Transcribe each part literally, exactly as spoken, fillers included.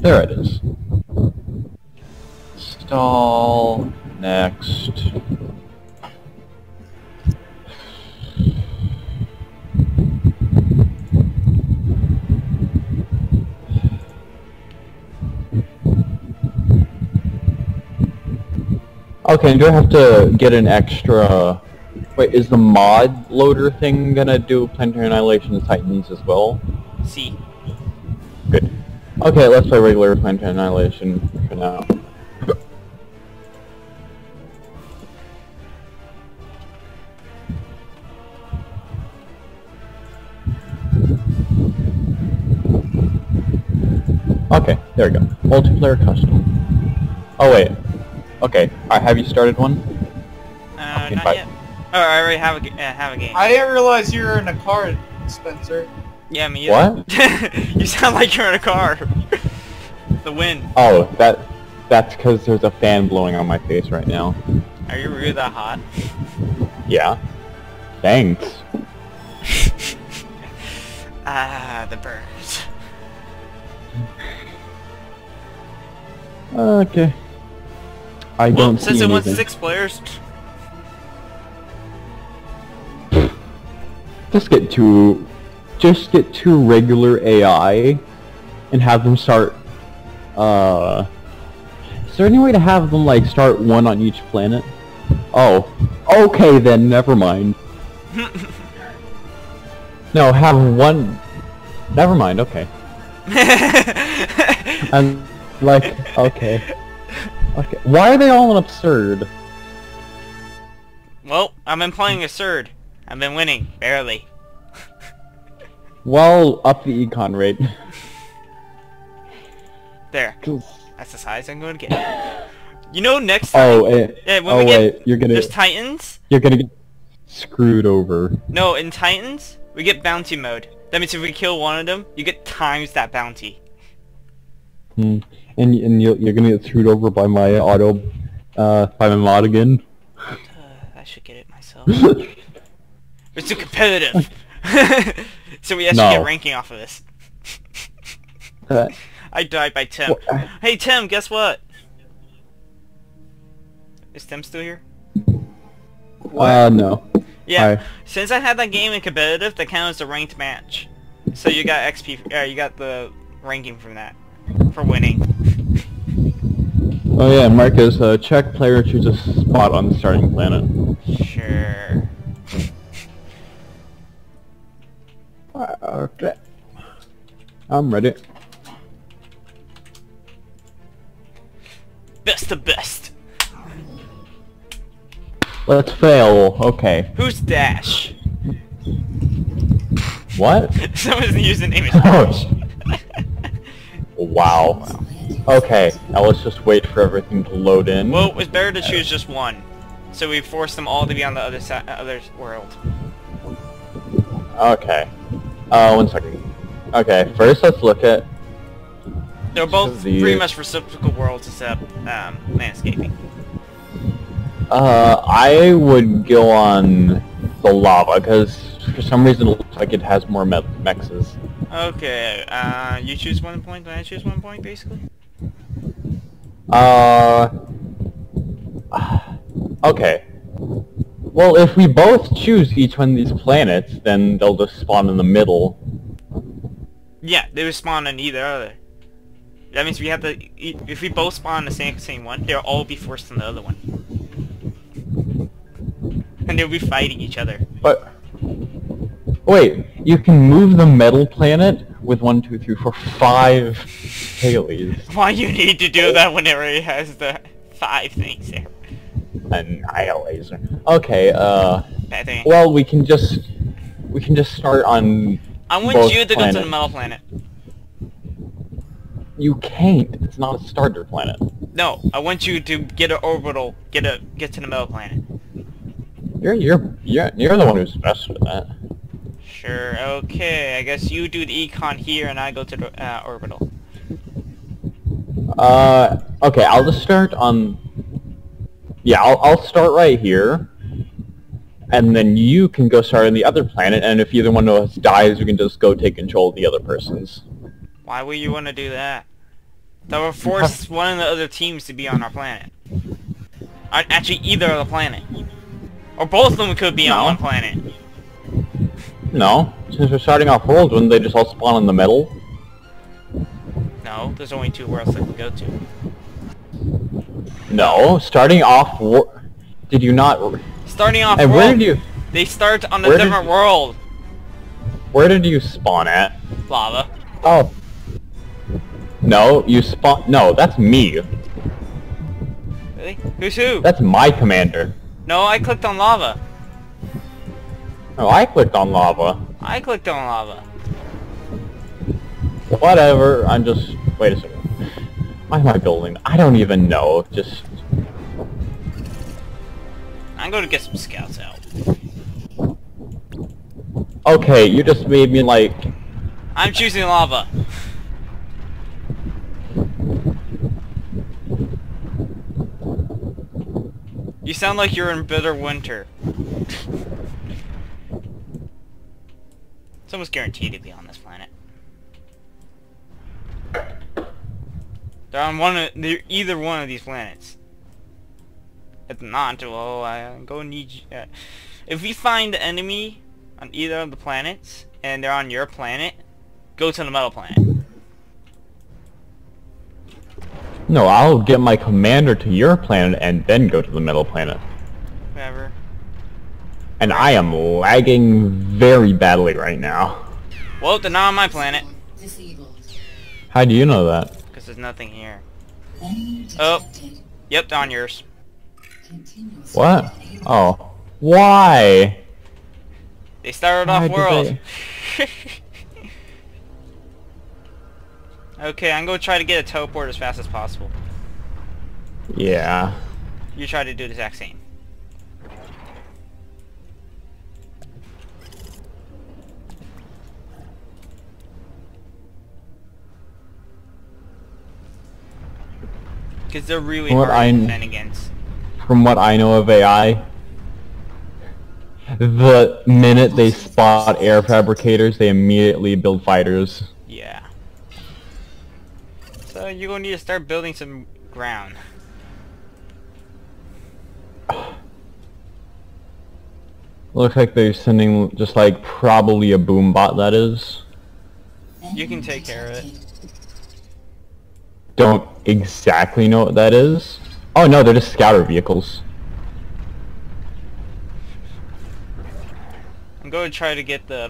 There it is. Install. Next. Okay, do I have to get an extra... Wait, is the mod loader thing gonna do Planetary Annihilation Titans as well? See. Good. Okay, let's play regular Planetary Annihilation for now. Okay, there we go. Multiplayer custom. Oh wait. Okay, alright, have you started one? Uh, okay, not bye. yet. Oh, I already have a, g uh, have a game. I didn't realize you were in a car, Spencer. Yeah, me either. What? You sound like you're in a car. The wind. Oh, that that's because there's a fan blowing on my face right now. Are you really that hot? Yeah. Thanks. Ah, the birds. Okay. I Well, don't since see it wants anything. six players, Just get two, just get two regular A I, and have them start. Uh, is there any way to have them like start one on each planet? Oh, okay then. Never mind. No, have one. Never mind. Okay. And like, okay, okay. Why are they all an absurd? well, I've been playing Absurd. I've been winning, barely. Well, up the econ rate. There. That's as high as I'm going to get. You know, next time... Oh, eh, yeah, when oh we wait, get, you're gonna there's Titans. you're gonna get screwed over. No, in Titans, we get bounty mode. That means if we kill one of them, you get times that bounty. Hmm. And and you're you're gonna get screwed over by my auto, uh, by my mod again. Uh, I should get it myself. It's too competitive. So we actually No. get ranking off of this. Uh, I died by Tim. Wha- Hey Tim, guess what? Is Tim still here? uh, no. Yeah. Hi. Since I had that game in competitive, that counts as a ranked match. So you got X P. Uh, you got the ranking from that for winning. Oh yeah, Marcus, uh, check player chooses spot on the starting planet. Sure. Uh, okay. I'm ready. Best of best. Let's fail. Okay. Who's Dash? What? Someone's username is Oh. Dash. Wow. Okay, now let's just wait for everything to load in. Well, it's better to choose just one. So we force them all to be on the other side, other world. Okay. Uh, one second. Okay, first let's look at... They're both The- pretty much reciprocal worlds except um, landscaping. Uh, I would go on the lava, because for some reason it looks like it has more me mexes. Okay, uh, you choose one point, and I choose one point, basically? Uh... Okay. Well, if we both choose each one of these planets, then they'll just spawn in the middle. Yeah, they would spawn on either other. That means we have to, e- if we both spawn on the same same one, they'll all be forced on the other one. And they'll be fighting each other. But... Wait, you can move the metal planet with one, two, three, four, five Haleys. Why you need to do that when it already has the five things there? Annihilator. Okay, uh... Bad thing. Well, we can just... We can just start on... I want both you to go to planets. the metal planet. You can't. It's not a starter planet. No, I want you to get an orbital, get a get to the metal planet. You're you're you're you're the one who's best with that. Sure, okay. I guess you do the econ here, and I go to the uh, orbital. Uh, okay. I'll just start on. Yeah, I'll I'll start right here, and then you can go start on the other planet. And if either one of us dies, we can just go take control of the other person's. Why would you want to do that? That will force one of the other teams to be on our planet. Uh, Actually, either of the planet. Or both of them could be No. on one planet. No, since we're starting off worlds, wouldn't they just all spawn in the middle? No, there's only two worlds they can go to. No, starting off wor- Did you not... Starting off And world, where did you... they start on a where did different you- world. Where did you spawn at? Lava. Oh. No, you spawn... No, that's me. Really? Who's who? That's my commander. No, I clicked on lava. Oh, I clicked on lava. I clicked on lava. Whatever, I'm just... Wait a second. Why am I building? I don't even know, just... I'm going to get some scouts out. Okay, you just made me like... I'm choosing lava. You sound like you're in bitter winter. Someone's guaranteed to be on this planet. They're on one of, they're either one of these planets. If not, well, I'm gonna need you. Uh, if we find the enemy on either of the planets, and they're on your planet, go to the metal planet. No, I'll get my commander to your planet and then go to the middle planet. Whatever. And I am lagging very badly right now. Well, they're not on my planet, How do you know that? because there's nothing here. Oh, yep, they're on yours. What? Oh. Why? They started Why off did world. Okay, I'm gonna try to get a teleport as fast as possible. Yeah. You try to do the exact same. Because they're really What hard I- to defend against. From what I know of A I, the minute they spot air fabricators, they immediately build fighters. Yeah. So you're gonna need to start building some ground. Looks like they're sending just like probably a boom bot, that is. You can take care of it. Don't exactly know what that is. Oh no, they're just scouter vehicles. I'm going to try to get the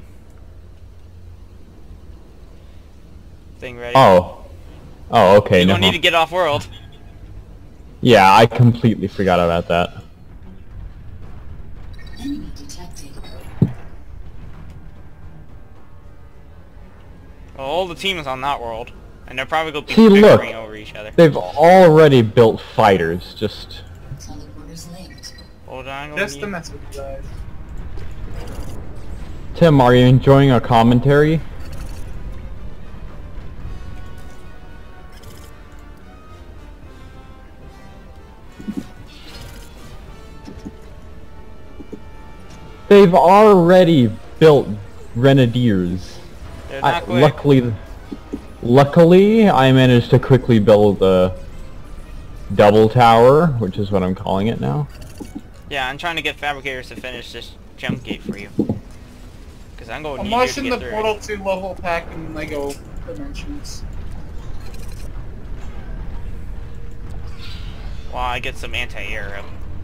thing ready. Oh. Oh, okay. You're No. gonna need to get off world. Yeah, I completely forgot about that. Enemy detected. Well, all the teams on that world, and they're probably gonna be See, look. bickering over each other. They've already built fighters, just... Teleporters linked. Hold on, I'm Just gonna to need- mess with you guys. Tim, are you enjoying our commentary? They've already built grenadiers. They're I, not quick. luckily, luckily, I managed to quickly build a double tower, which is what I'm calling it now. Yeah, I'm trying to get fabricators to finish this jump gate for you. Cause I'm going to I'm need you to watching get the through. Portal two level pack in Lego Dimensions. While I get some anti-air up.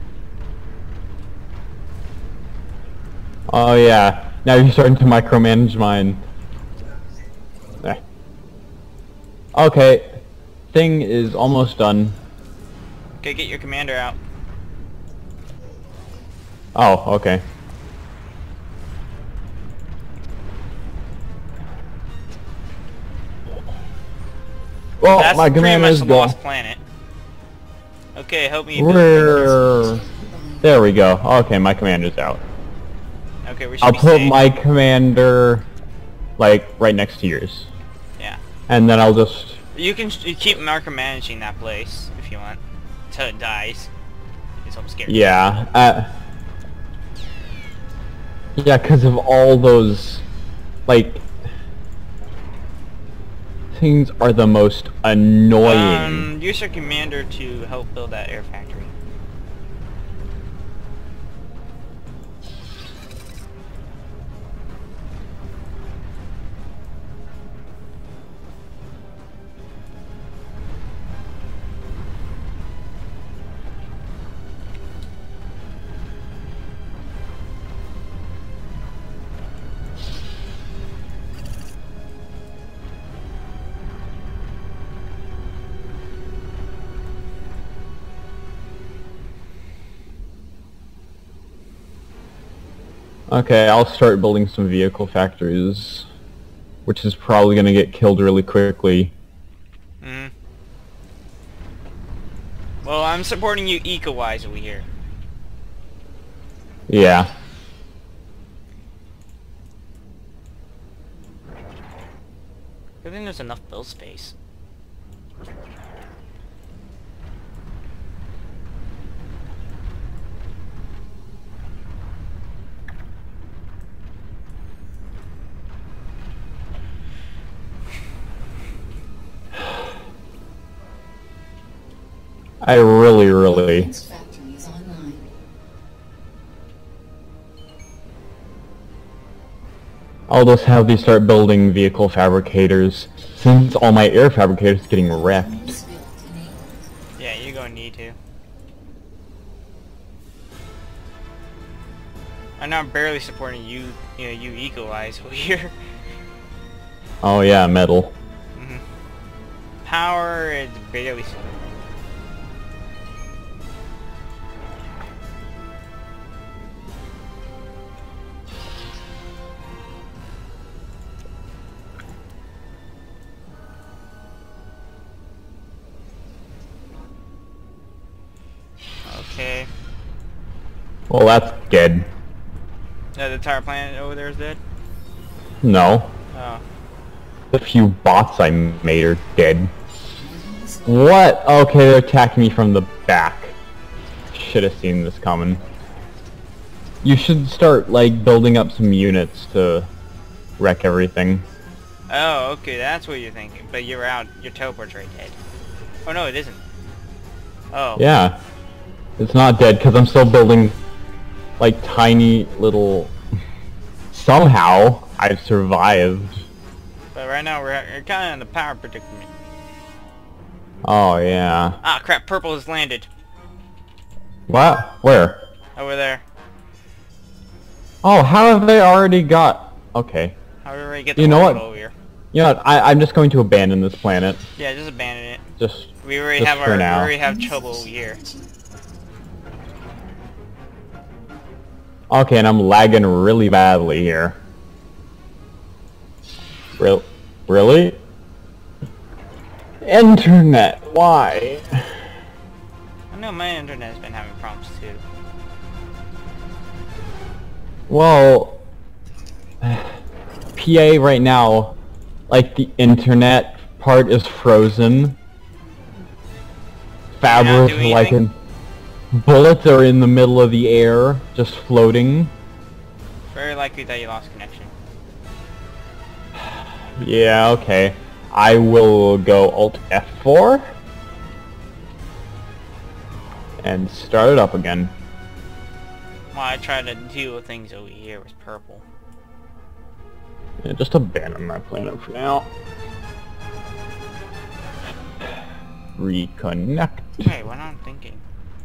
Oh yeah, now you're starting to micromanage mine. Eh. Okay, thing is almost done. Okay, get your commander out. Oh, okay. Well, That's my pretty command much is the gone. lost planet. Okay, help me. build grenadiers. Where? There we go. Okay, my commander's out. Okay, we should I'll be put safe. my commander, like, right next to yours. Yeah. And then I'll just... You can sh- keep micromanaging that place if you want, until it dies. Because I'm scared. Yeah. Uh, yeah, because of all those, like... things are the most annoying. Um, use your commander to help build that air factory. Okay, I'll start building some vehicle factories, which is probably gonna get killed really quickly. Mm. Well, I'm supporting you eco-wise over here. Yeah. I think there's enough build space. I really, really... Weapons factory is online. I'll just have these start building vehicle fabricators, since all my air fabricators are getting wrecked. News field enabled. Yeah, you're gonna need to. I know I'm barely supporting you, you know, you eco-wise over here. Oh yeah, metal. Mm-hmm. Power is barely supporting. Okay. Well, that's dead. Uh, the entire planet over there is dead? No. Oh. The few bots I made are dead. What? Okay, they're attacking me from the back. Should have seen this coming. You should start, like, building up some units to wreck everything. Oh, okay, that's what you're thinking. But you're out. Your teleport's right dead. Oh no, it isn't. Oh. Yeah. It's not dead, because I'm still building, like, tiny little... Somehow, I've survived. But right now we're, we're kind of in the power predicament. Oh, yeah. Ah, crap, purple has landed. What? Where? Over there. Oh, how have they already got... Okay. How do we already get the You know what? orbital over here? You know what? I, I'm just going to abandon this planet. Yeah, just abandon it. Just... We already Just have for our, now. we already have trouble over here. Okay, and I'm lagging really badly here. Real, really? Internet, why? I know my internet has been having problems too. Well, P A right now, like the internet part is frozen. Fabric, do like anything? in bullets are in the middle of the air, just floating. Very likely that you lost connection. Yeah, okay. I will go Alt F four and start it up again. While I try to deal with things over here with purple. Yeah, just abandon my planet for now. Reconnect. Hey, what I'm thinking.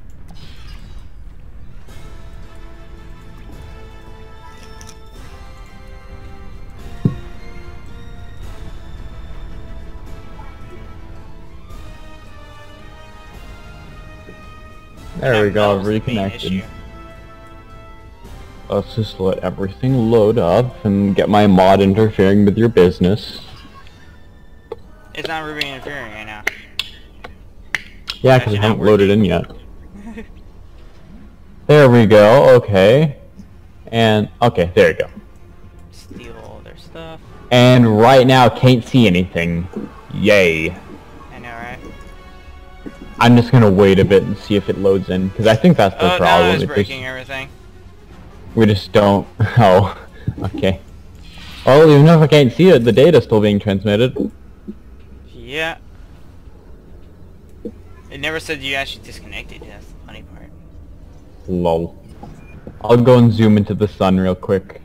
There we That- go, that was the main reconnected. issue. Let's just let everything load up and get my mod interfering with your business. It's not really interfering right now. Yeah, because Actually I not haven't loaded working. in yet. There we go, okay. And, okay, there you go. Steal all their stuff. And right now, can't see anything. Yay. I know, right? I'm just gonna wait a bit and see if it loads in, because I think that's the Oh, now problem. it's It just- breaking everything. we just don't... Oh, okay. Well, even if I can't see it, the data's still being transmitted. Yeah. It never said you actually disconnected. That's the funny part. Lol. I'll go and zoom into the sun real quick.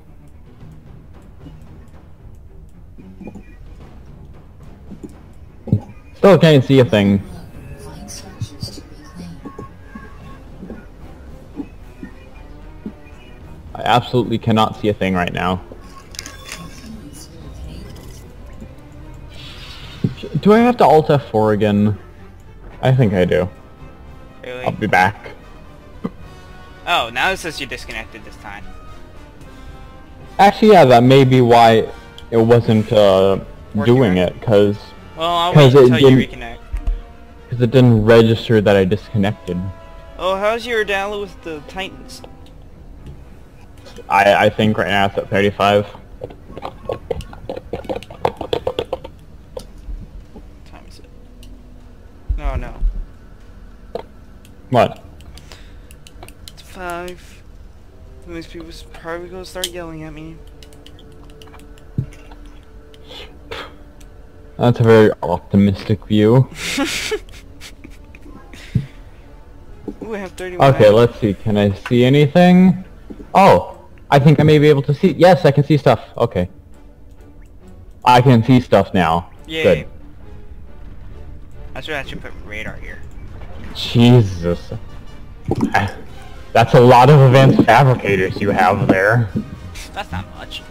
Still can't see a thing. Find structures to reclaim. I absolutely cannot see a thing right now. Continuous enabled. Do I have to Alt F four again? I think I do. Really? I'll be back. Oh, now it says you disconnected this time. Actually, yeah, that may be why it wasn't uh, Working doing right? it, because Well, I'll 'Cause wait it until you didn't- reconnect. it didn't register that I disconnected. Oh, how's your download with the Titans? I, I think right now it's at thirty-five. What time is it? No, no. What? It's five. These people's probably gonna start yelling at me. That's a very optimistic view. Ooh, I have thirty-one. Okay, let's see. Can I see anything? Oh, I think I may be able to see. Yes, I can see stuff. Okay. I can see stuff now. Yay. Good. I should actually put radar here. Jesus. That's a lot of advanced fabricators you have there. That's not much.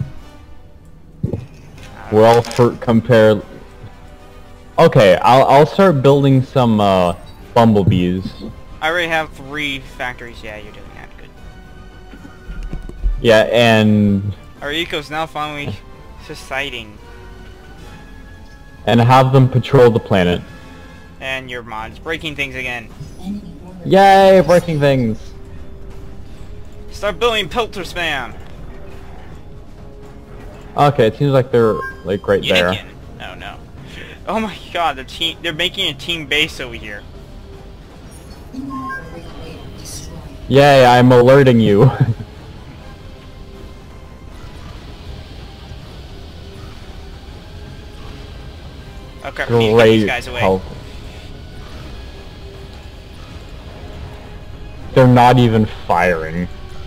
Well, for compare... Okay, I'll, I'll start building some uh, bumblebees. I already have three factories. Yeah, you're doing that good. Yeah, and... Our eco's now finally societing. and have them patrol the planet. And your mods breaking things again. Enemy order. Yay, breaking things! Start building pelter spam. Okay, it seems like they're like right there. Unikin. Oh no. Oh my god, the team they're making a team base over here. Regulator destroyed. Yay, I'm alerting you. Okay, we need to get these Great guys away. help. They're not even firing.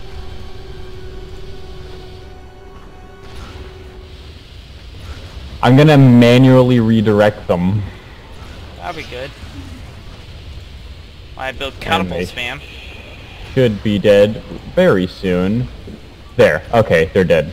I'm gonna manually redirect them. That'll be good. I build catapult they- spam. Should be dead very soon. There. Okay, they're dead.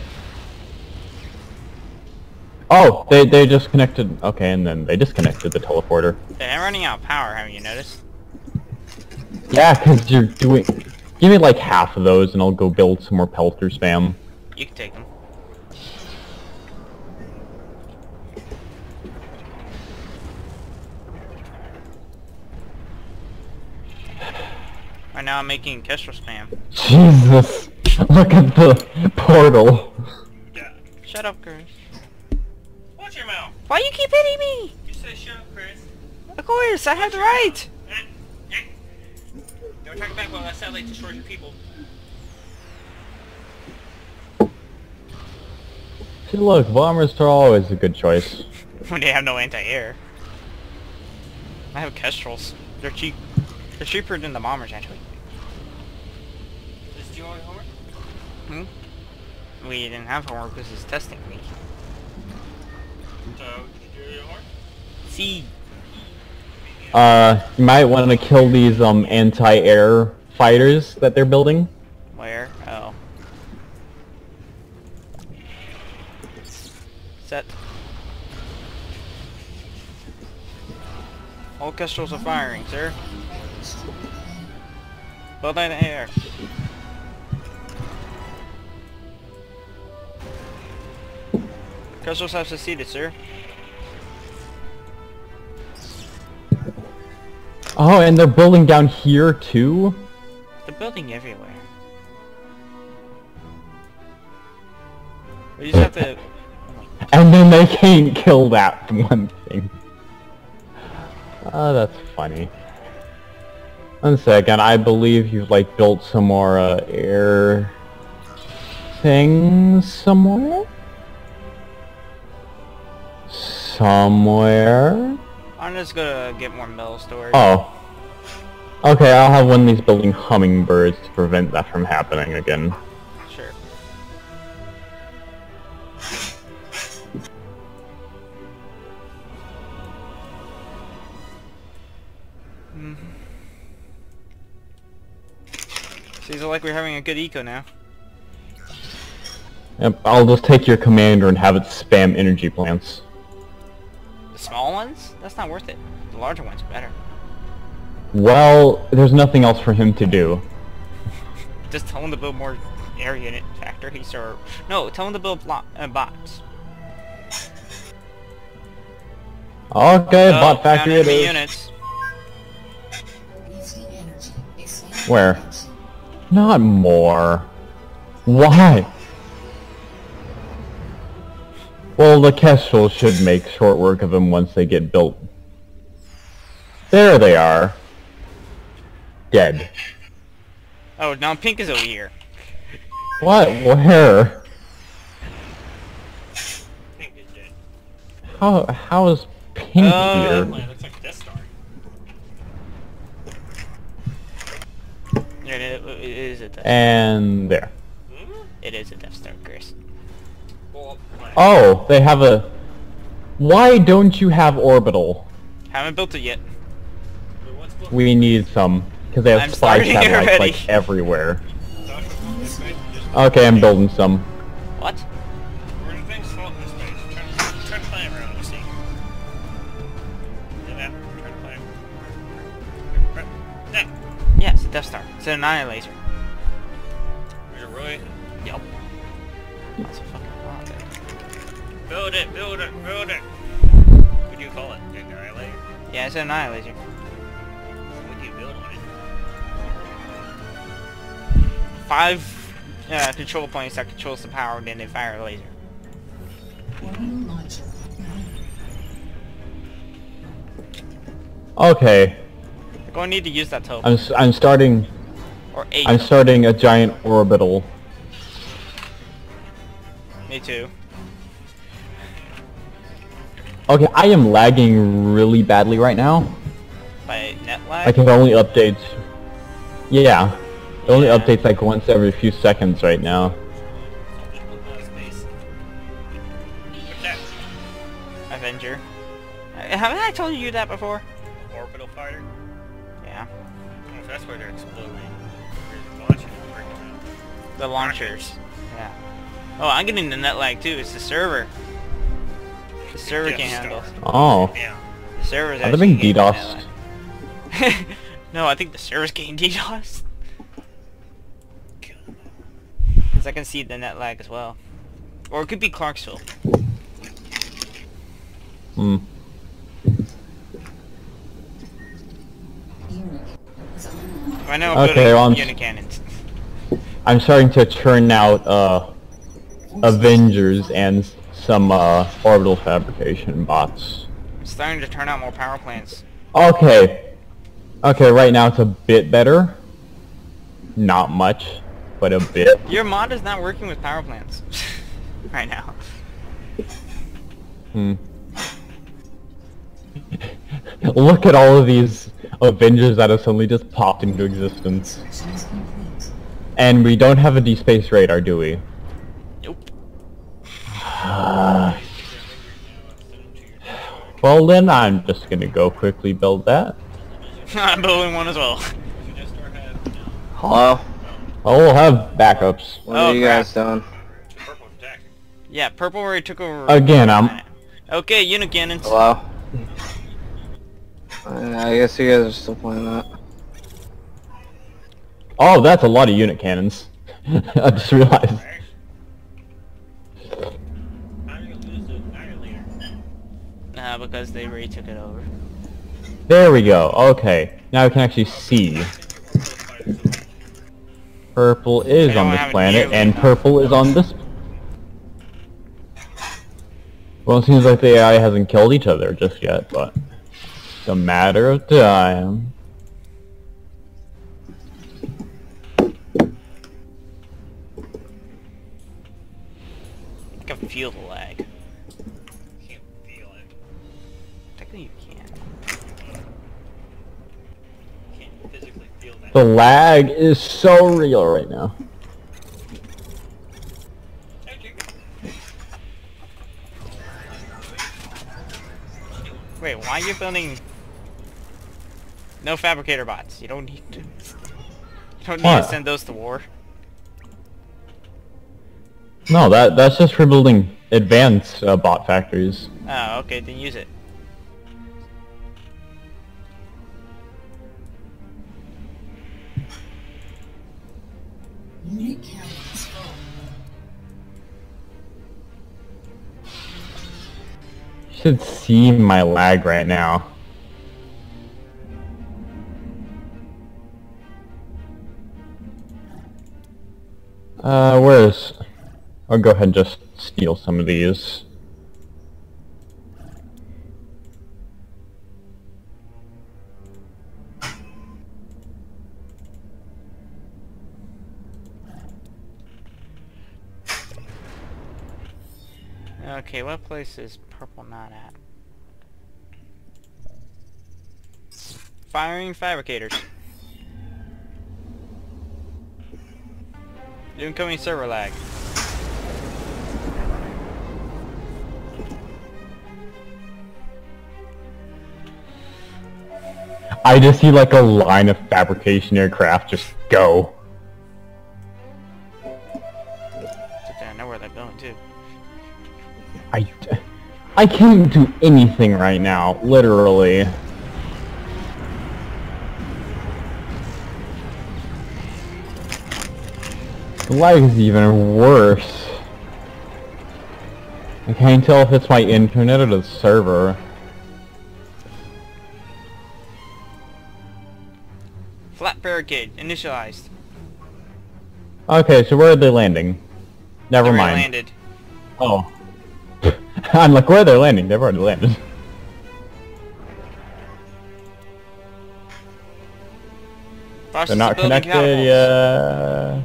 Oh, they they just connected. Okay, and then they disconnected the teleporter. They're running out of power, haven't you noticed? Yeah, because you're doing... Give me like half of those and I'll go build some more pelter spam. You can take them. Right now I'm making Kestrel spam. Jesus! Look at the portal. Yeah. Shut up, Chris. Watch your mouth. Why you keep hitting me? You say shut up, Chris. Of course, I have the right. Don't talk back while that satellite destroys your people. See, look, bombers are always a good choice. When they have no anti-air. I have Kestrels. They're cheap. They're cheaper than the bombers, actually. Is this your only homework? Hmm? We didn't have homework because it's testing week. So, did you do your homework? See. Uh, you might want to kill these um anti-air fighters that they're building. Where? Oh. Set. All Kestrels are firing, sir. Build in the air. Kestrels have succeeded, sir. Oh, and they're building down here too? They're building everywhere. We just have to... And then they can't kill that one thing. Oh, that's funny. One second, I believe you've like built some more uh, air things somewhere? Somewhere? I'm just gonna get more metal storage. Oh. Okay, I'll have one of these building hummingbirds to prevent that from happening again. Sure. Mm-hmm. Seems like we're having a good eco now. Yep, I'll just take your commander and have it spam energy plants. The small ones? That's not worth it. The larger ones are better. Well, there's nothing else for him to do. Just tell him to build more air unit factories, or no, tell him to build blo uh, bots. Okay, Oh, bot factory found it enemy is. units. Wasting energy. Expand Where? production. Not more. Why? Well, the Kestrel should make short work of them once they get built. There they are. Dead. Oh, now Pink is over here. What? Where? Pink is dead. How? How is Pink Uh, here? Man, looks like Death Star. It, it, it is a Death. And there. Hmm? It is a Death Star, Chris. Well, like, Oh, they have a... Why don't you have orbital? Haven't built it yet. wait, what's going We need some. Because they have I'm spy starting satellites already. like everywhere. on? Okay, I'm building some. What? We're in things floating in space. Trying to, trying to play around, you see. Yeah, that. Trying to play. Right. That. Yeah, it's a Death Star. It's an annihilator. Is it really? Yup. That's a fucking lot. Build it, build it, build it. What do you call it? Annihilator? Yeah, it's an annihilator. What do you build on it? Five uh, control points that controls the power, then they fire a laser. Orbital launcher. Okay, You're going to need to use that token. I'm s I'm starting Or eight. I'm starting a giant orbital. Me too. Okay, I am lagging really badly right now. By net lag? I can only update. Yeah, it only Yeah. updates like once every few seconds right now. Something with no space. What's that? Avenger. Uh, Haven't I told you that before? Orbital fighter? Yeah. I don't know if that's why they're exploding. They're launching and breaking around. The launchers. Yeah. Oh, I'm getting the net lag too. It's the server. The server Death can't Star. handle. Oh, Yeah. The server's are they actually being getting the net DDoSed? lag. No, I think the server's getting DDoSed. Kill them. Because I can see the net lag as well. Or it could be Clarksville. Hmm. Unit is online. I know I'm Okay, building well, I'm- unit cannons. I'm starting to churn out uh, Avengers and s- some uh, orbital fabrication bots. I'm starting to turn out more power plants. Okay. Okay, right now it's a bit better. Not much, but a bit. Your mod is not working with power plants. Right now. Hmm. Look at all of these Avengers that have suddenly just popped into existence. Construction is complete. And we don't have a deep space radar, do we? Nope. Well then, I'm just gonna go quickly build that. I'm building one as well. Hello? Oh, we'll have backups. What Oh, are you crap. guys doing? Purple attack. Yeah, purple already took over. Again, I'm- Okay, unit cannons. Hello? Uh, I guess you guys are still playing that. Oh, that's a lot of unit cannons. I just realized. How are you gonna lose the annihilator? Nah, because they already took it over. There we go. Okay, now we can actually see. Purple is They don't on this have it planet, nearly and enough. purple is on this. Well, it seems like the A I hasn't killed each other just yet, but it's a matter of time. I can feel the lag. Can't feel it. Technically you can. The lag is so real right now. Wait, why are you building... No fabricator bots. You don't need to... You don't need What? to send those to war. No, that that's just for building advanced uh, bot factories. Oh, okay, then use it. Unit carriers full. You should see my lag right now. Uh, where's... I'll go ahead and just steal some of these. Okay, what place is purple not at? Firing fabricators. Incoming server lag. I just see like a line of fabrication aircraft just go. I know where they're going to. I, I can't do anything right now, literally. The lag is even worse. I can't tell if it's my internet or the server. Flat barricade initialized. Okay, so where are they landing? Never Already mind. landed. Oh. I'm like, where are they landing? They've already landed. Process They're not of building connected, catapults. yeah.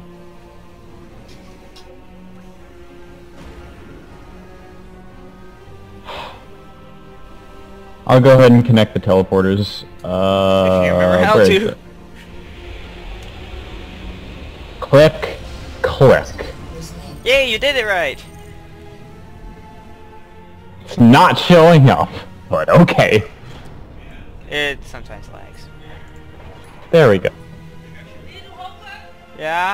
I'll go ahead and connect the teleporters. Uh, If you remember how where is to. it? Click, click. Yay, you did it right! It's not showing up, but okay. It sometimes lags. There we go. Yeah?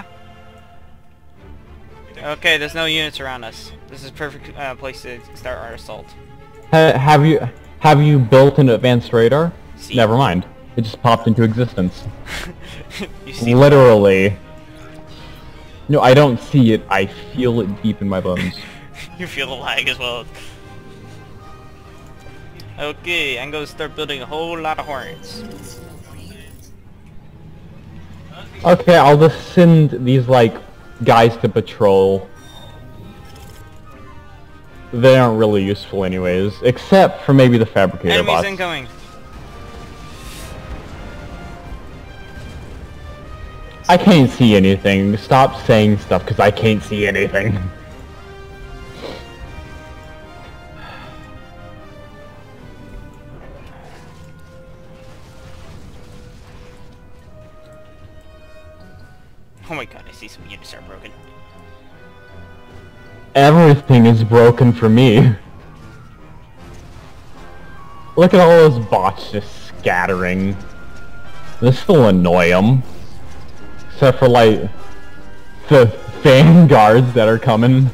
Okay, there's no units around us. This is perfect uh, place to start our assault. Ha have you have you built an advanced radar? See? Never mind. It just popped into existence. You see Literally. No, I don't see it. I feel it deep in my bones. You feel the lag as well. Okay, I'm gonna start building a whole lot of hornets. Okay, I'll just send these, like, guys to patrol. They aren't really useful anyways, except for maybe the fabricator Enemies bots. incoming! I can't see anything. Stop saying stuff, because I can't see anything. Oh my god, I see some units are broken. Everything is broken for me. Look at all those bots just scattering. This will annoy them. Except for, like, the vanguards that are coming.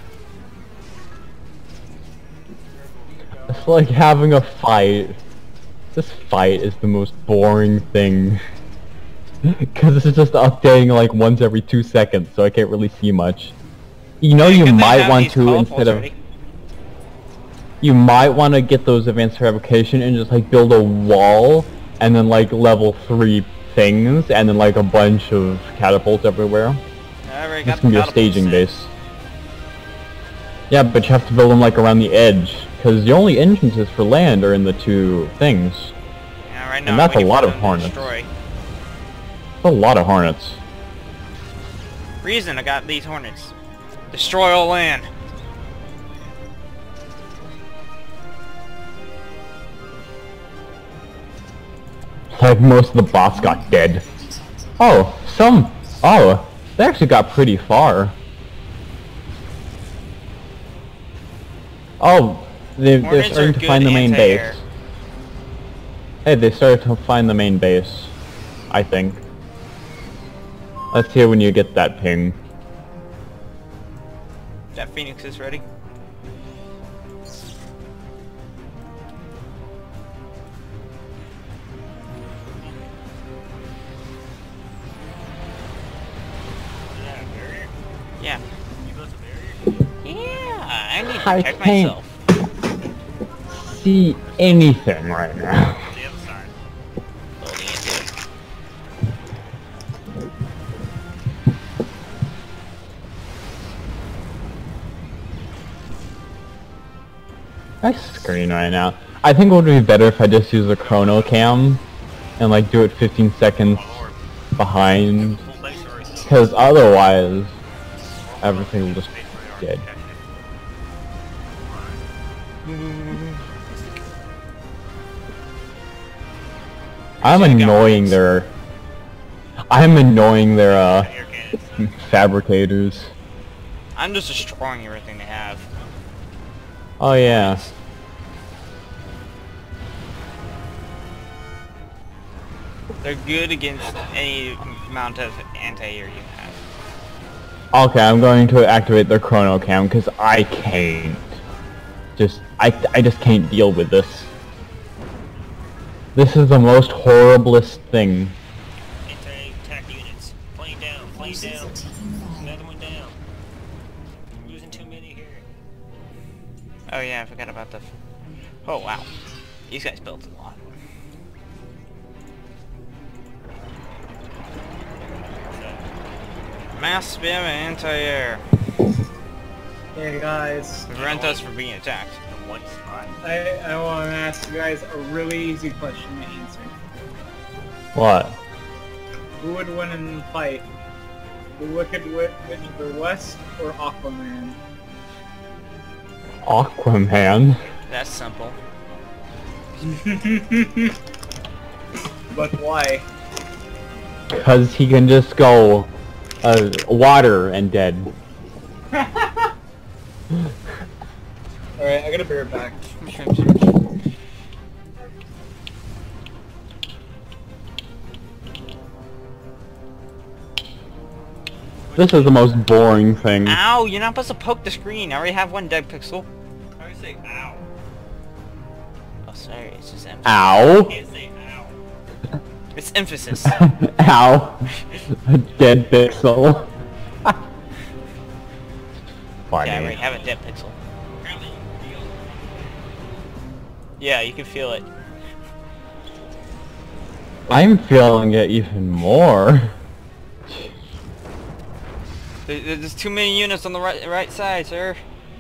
It's like having a fight. This fight is the most boring thing. Because it's just updating like once every two seconds, so I can't really see much. You know, you Good thing might have want these to, colorfuls instead of... ready. You might want to get those advanced fabrication and just like build a wall, and then like level three things, and then like a bunch of catapults everywhere. I already got This can the be a catapults staging set. base. Yeah, but you have to build them like around the edge, because the only entrances for land are in the two things. Yeah, right now And I'm that's a waiting lot for of them to hornets. destroy. That's a lot of hornets. Reason I got these hornets. Destroy all land. Like most of the bots got dead. Oh, some... Oh, they actually got pretty far. Oh, they, they're Hornets starting are to good find the main anti-air. base. Hey, they started to find the main base, I think. Let's hear when you get that ping. That Phoenix is ready. Yeah, barrier. Yeah. You built a barrier? Yeah, I need to I protect can't. myself. See anything right now. The other side. Loading into it. Nice screen right now. I think it would be better if I just use a chrono cam and like do it fifteen seconds Or behind, full base or is it- because otherwise everything will just Base be radar dead. detected. I'm Should've got annoying rockets. their... I'm annoying their uh, Air cannons. fabricators. I'm just destroying everything they have. Oh yeah. They're good against any amount of anti-air you have. Okay, I'm going to activate their chrono cam because I can't. Just, I, I just can't deal with this. This is the most horriblest thing. Anti-attack units. Plane down, plane Forces down. are taking fire. Another one down. We're losing too many here. Oh yeah, I forgot about the... F oh wow. These guys built a lot. Mass spam and anti-air. Hey guys, Prevent us from being attacked. In one spot. I, I want to ask you guys a really easy question to answer. What? Who would win in the fight? The Wicked Witch of the West or Aquaman? Aquaman? That's simple. But why? Because he can just go uh, water and dead. Alright, I gotta bear it back. This is the most boring thing. Ow! You're not supposed to poke the screen. I already have one dead pixel. How do you say ow? Oh, sorry. It's just emphasis. Ow. Can't say ow. It's emphasis. Ow. A dead pixel. Funny. Yeah, I already have a dead pixel. Apparently you can feel it. Yeah, you can feel it. I'm feeling it even more. There- There's too many units on the right right side, sir.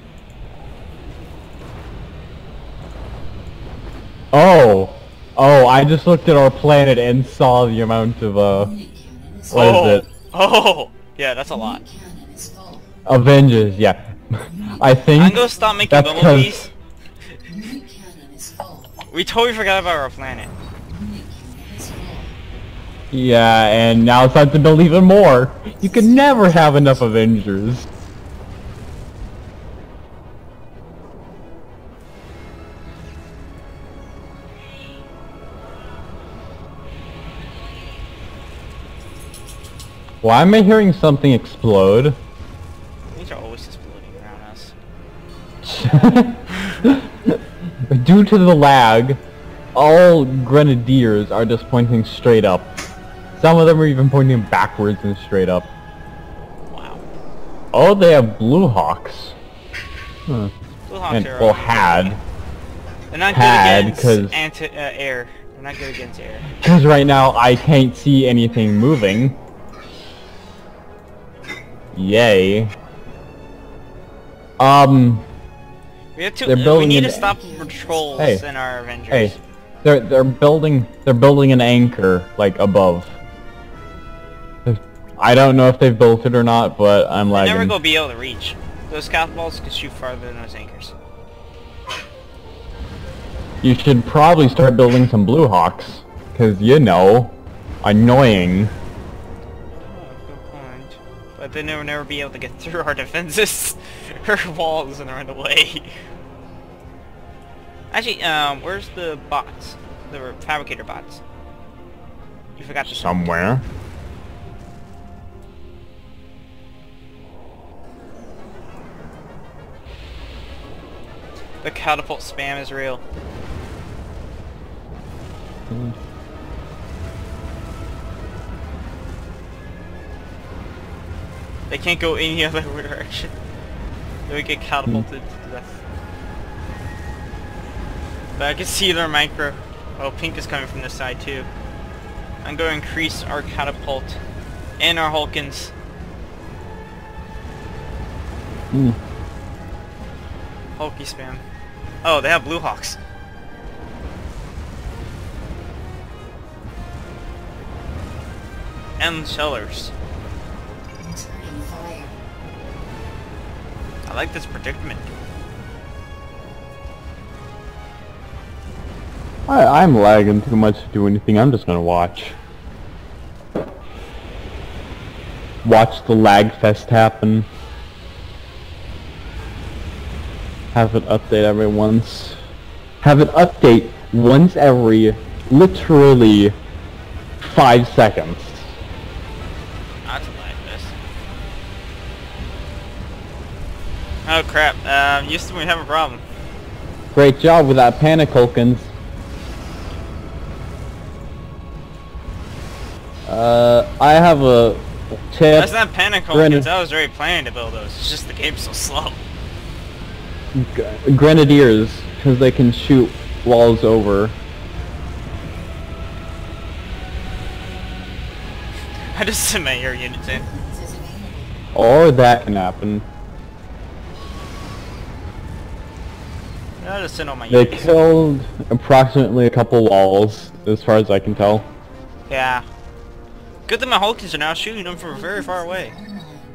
Oh. Oh, I just looked at our planet and saw the amount of, uh, Unit cannon is what is oh. it? Oh! Yeah, that's a lot. Unit cannon is full. Avengers, yeah. I think I'm gonna stop making that's 'cause- bumblebees. Unit cannon is full. We totally forgot about our planet. Unit cannon is full. Yeah, and now it's time to build even more. You can never have enough Avengers. Why am I hearing something explode? These are always exploding around us. Due to the lag, all grenadiers are just pointing straight up. Some of them are even pointing backwards and straight up. Wow. Oh, they have Blue Hawks. Huh. Blue Hawks And, are well, always- had. They're not had, good 'cause- against anti uh, air. They're not good against air. Because right now I can't see anything moving. Yay. Um, We have to. They're uh, we building need to an- stop patrols Hey. in our Avengers. hey, they're they're building they're building an anchor like above. I don't know if they've built it or not, but I'm They lagging. never go be able to reach. Those scout balls can shoot farther than those anchors. You should probably start building some Blue Hawks, cause you know, annoying. But then they'll never be able to get through our defenses. Her walls and run away. Actually, um, where's the bots? The fabricator bots? You forgot to Somewhere. The catapult spam is real. Mm. They can't go any other direction. They would get catapulted to death. But I can see their micro. Oh, pink is coming from this side too. I'm going to increase our catapult and our Hulkins. Mm. Hulky spam. Oh, they have blue hawks. And shellers. Returning fire. I like this predicament. I, I'm lagging too much to do anything. I'm just gonna watch. Watch the lag fest happen. Have it update every once. Have it update once every literally five seconds. That's a lag fest. Oh crap! Um, Houston, we have a problem. Great job with that panic, Hulkins. Uh, I have a tip. That's not panic Grenad- Hulkins. I was already planning to build those. It's just the game's so slow. G- Grenadiers, because they can shoot walls over. I just sent my air units in. Weapons is available. Or that can happen. I just sent all my They units. killed approximately a couple walls, as far as I can tell. Yeah. Good that my Hulkins are now shooting them from very far away. Online.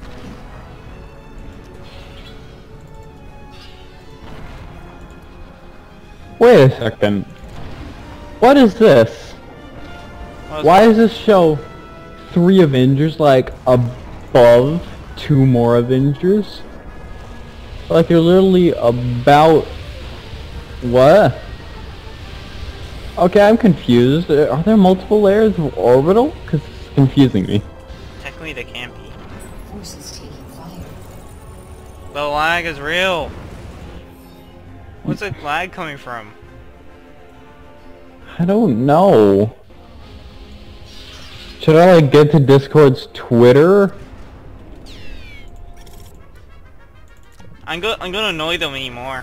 Wait a second. What is this? What was Why that? does this show three Avengers, like, above two more Avengers? Like, you're literally about... What? Okay, I'm confused. Uh, Are there multiple layers of orbital? Because it's confusing me. Technically, they can be. Forces taking fire. The lag is real. What's the lag coming from? I don't know. Should I, like, get to Discord's Twitter? I'm go I'm gonna annoy them anymore.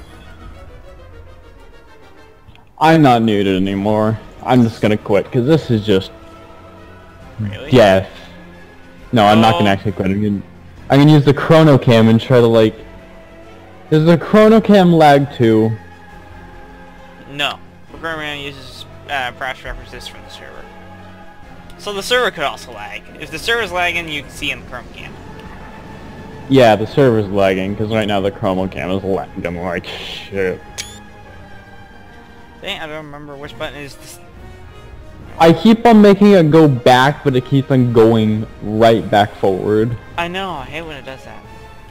I'm not muted anymore. I'm just gonna quit, because this is just Really? death. No, I'm not Oh. gonna actually quit. I'm gonna, I'm gonna use the chrono cam and try to, like... Is the chrono cam lag too? No. Programmer uses uh, patch references from the server. So the server could also lag. If the server's lagging, you can see in the Chrome cam. Yeah, the server's lagging, because right now the chrono cam is lagging like shit. Dang, I don't remember which button is this. I keep on making it go back, but it keeps on going right back forward. I know, I hate when it does that.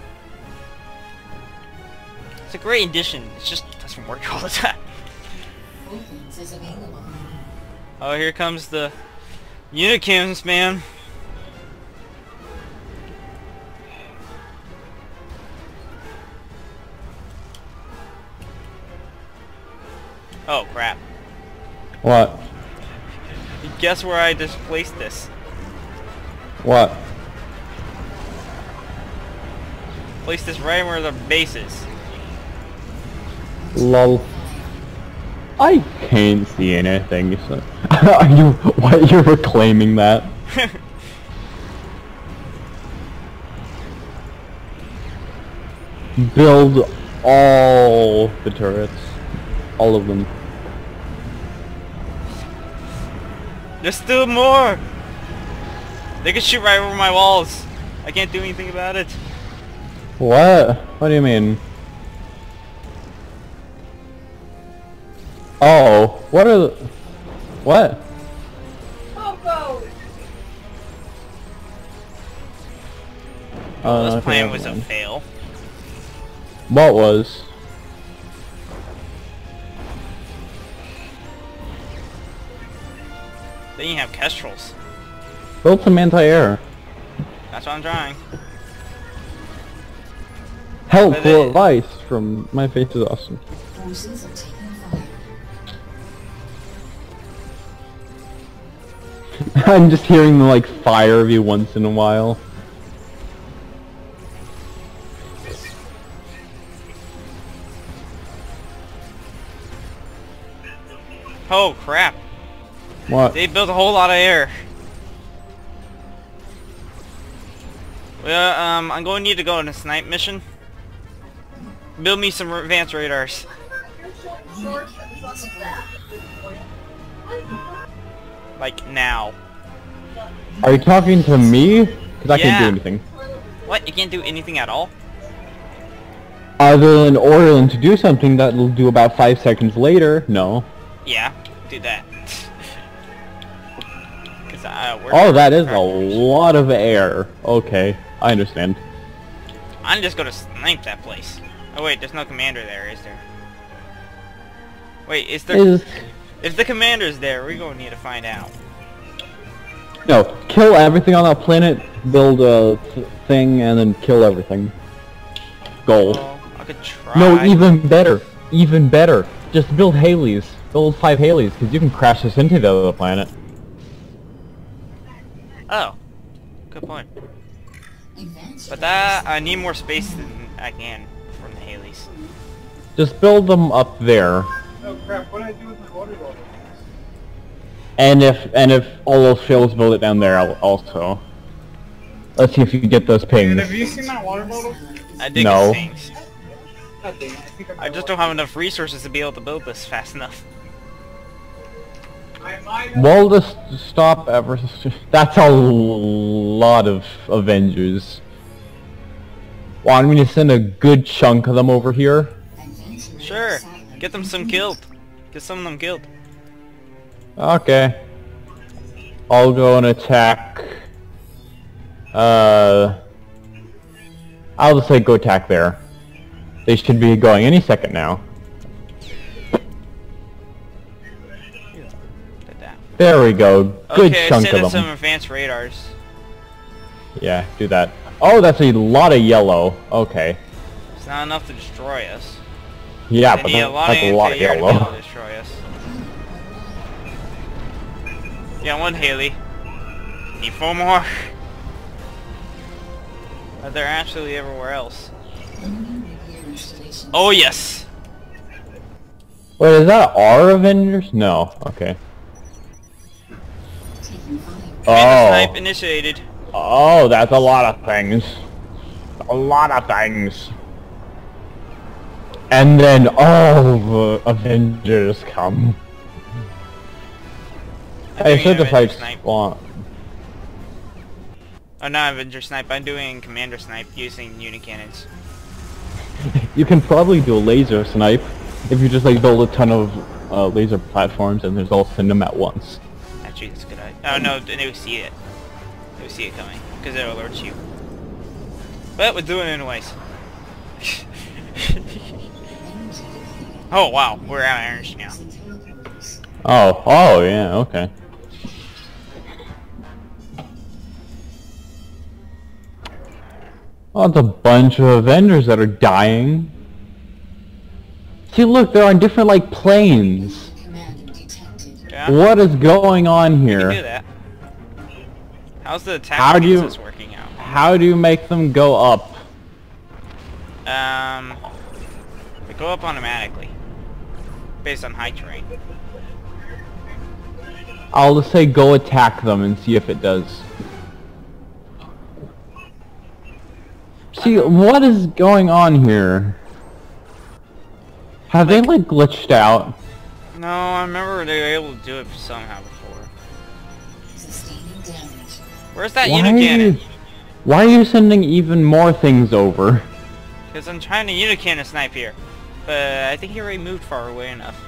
It's a great addition, it just doesn't work all the time. Weapons is available. Oh, here comes the Unicams, man. Oh, crap. What? Guess where I displaced this? What? Place this right where the base is. Lol. I can't see anything. So. Are you? Why you're reclaiming that? Build all the turrets, all of them. There's still more! They can shoot right over my walls. I can't do anything about it. What? What do you mean? Oh, what are the... What? Oh, this okay, plan never was a mind. fail. What was? Then you have Kestrels. Build some anti-air. That's what I'm trying. Helpful they- advice from My Face is Awesome. Forces are taking fire. I'm just hearing the like fire every once in a while. Oh crap! What? They built a whole lot of air. Well, um, I'm going to need to go on a snipe mission. Build me some advanced radars. Like now. Are you talking to me? Because I can't do Yeah. anything. What? You can't do anything at all? Other than order them to do something that'll do about five seconds later, no. Yeah, do that. Cause, uh, we're Oh, that is a partners. lot of air. Okay, I understand. I'm just gonna snipe that place. Oh wait, there's no commander there, is there? Wait, is there? Is If the commander's there, we're gonna need to find out. no, kill everything on that planet, build a th thing, and then kill everything. Goal. Well, I could try. No, even better. Even better. Just build Haleys. Build five Haleys, because you can crash this into the other planet. Oh, good point. Advanced But that I need more space than I can from the Haleys. Just build them up there. Oh crap, what did I do with my water bottle? And if and if all those fails, build it down there al- also. Let's see if you can get those Dude, pings. have you seen my water bottle? I dig No. it things. God dang it, I think I just don't have enough resources to be able to build this fast enough. I might have... Well, just stop ever. That's a lot of Avengers. Want me to send a good chunk of them over here? advanced Sure, satellite get them some killed. Get some of them killed. Okay. I'll go and attack. Uh, I'll just say go attack there. They should be going any second now. Did that. There we go. Good Okay, chunk send in of them. some advanced radars. Yeah, do that. Oh, that's a lot of yellow. Okay. It's not enough to destroy us. Yeah, They but need a that- lot that's of a lot of anti-air to be able yellow. to destroy us. Yeah, one Haley. Need four more. But they're actually everywhere else. enemy repair installations. Oh yes! Wait, is that our Avengers? No. Okay. Taking fire. Commander Oh. snipe initiated. Oh, that's a lot of things. A lot of things. And then all the Avengers come. I'm Hey, doing should the Avenger fight snipe. spawn? Oh, not Avenger snipe. I'm doing Commander snipe using unicannons. You can probably do a laser snipe if you just like build a ton of uh, laser platforms and there's all send them at once. Actually, that's a good idea. Oh no, they will see it. They will see it coming because it alerts you. But we're doing it anyways. Oh wow, we're out of energy now. Oh, oh yeah, okay. Oh, it's a bunch of Avengers that are dying. See, look, they're on different like planes. Commander detected. Yeah, What is going on we can do here? that. How's the attack How do you- process working out? How do you make them go up? Um, they go up automatically based on high terrain. I'll just say go attack them and see if it does. See, what is going on here? Have they like glitched out? No, I remember they were able to do it somehow before. Sustaining damage. Where's that Why are, unicannon? you, why are you sending even more things over? Because I'm trying to unicannon snipe here. But I think he already moved far away enough.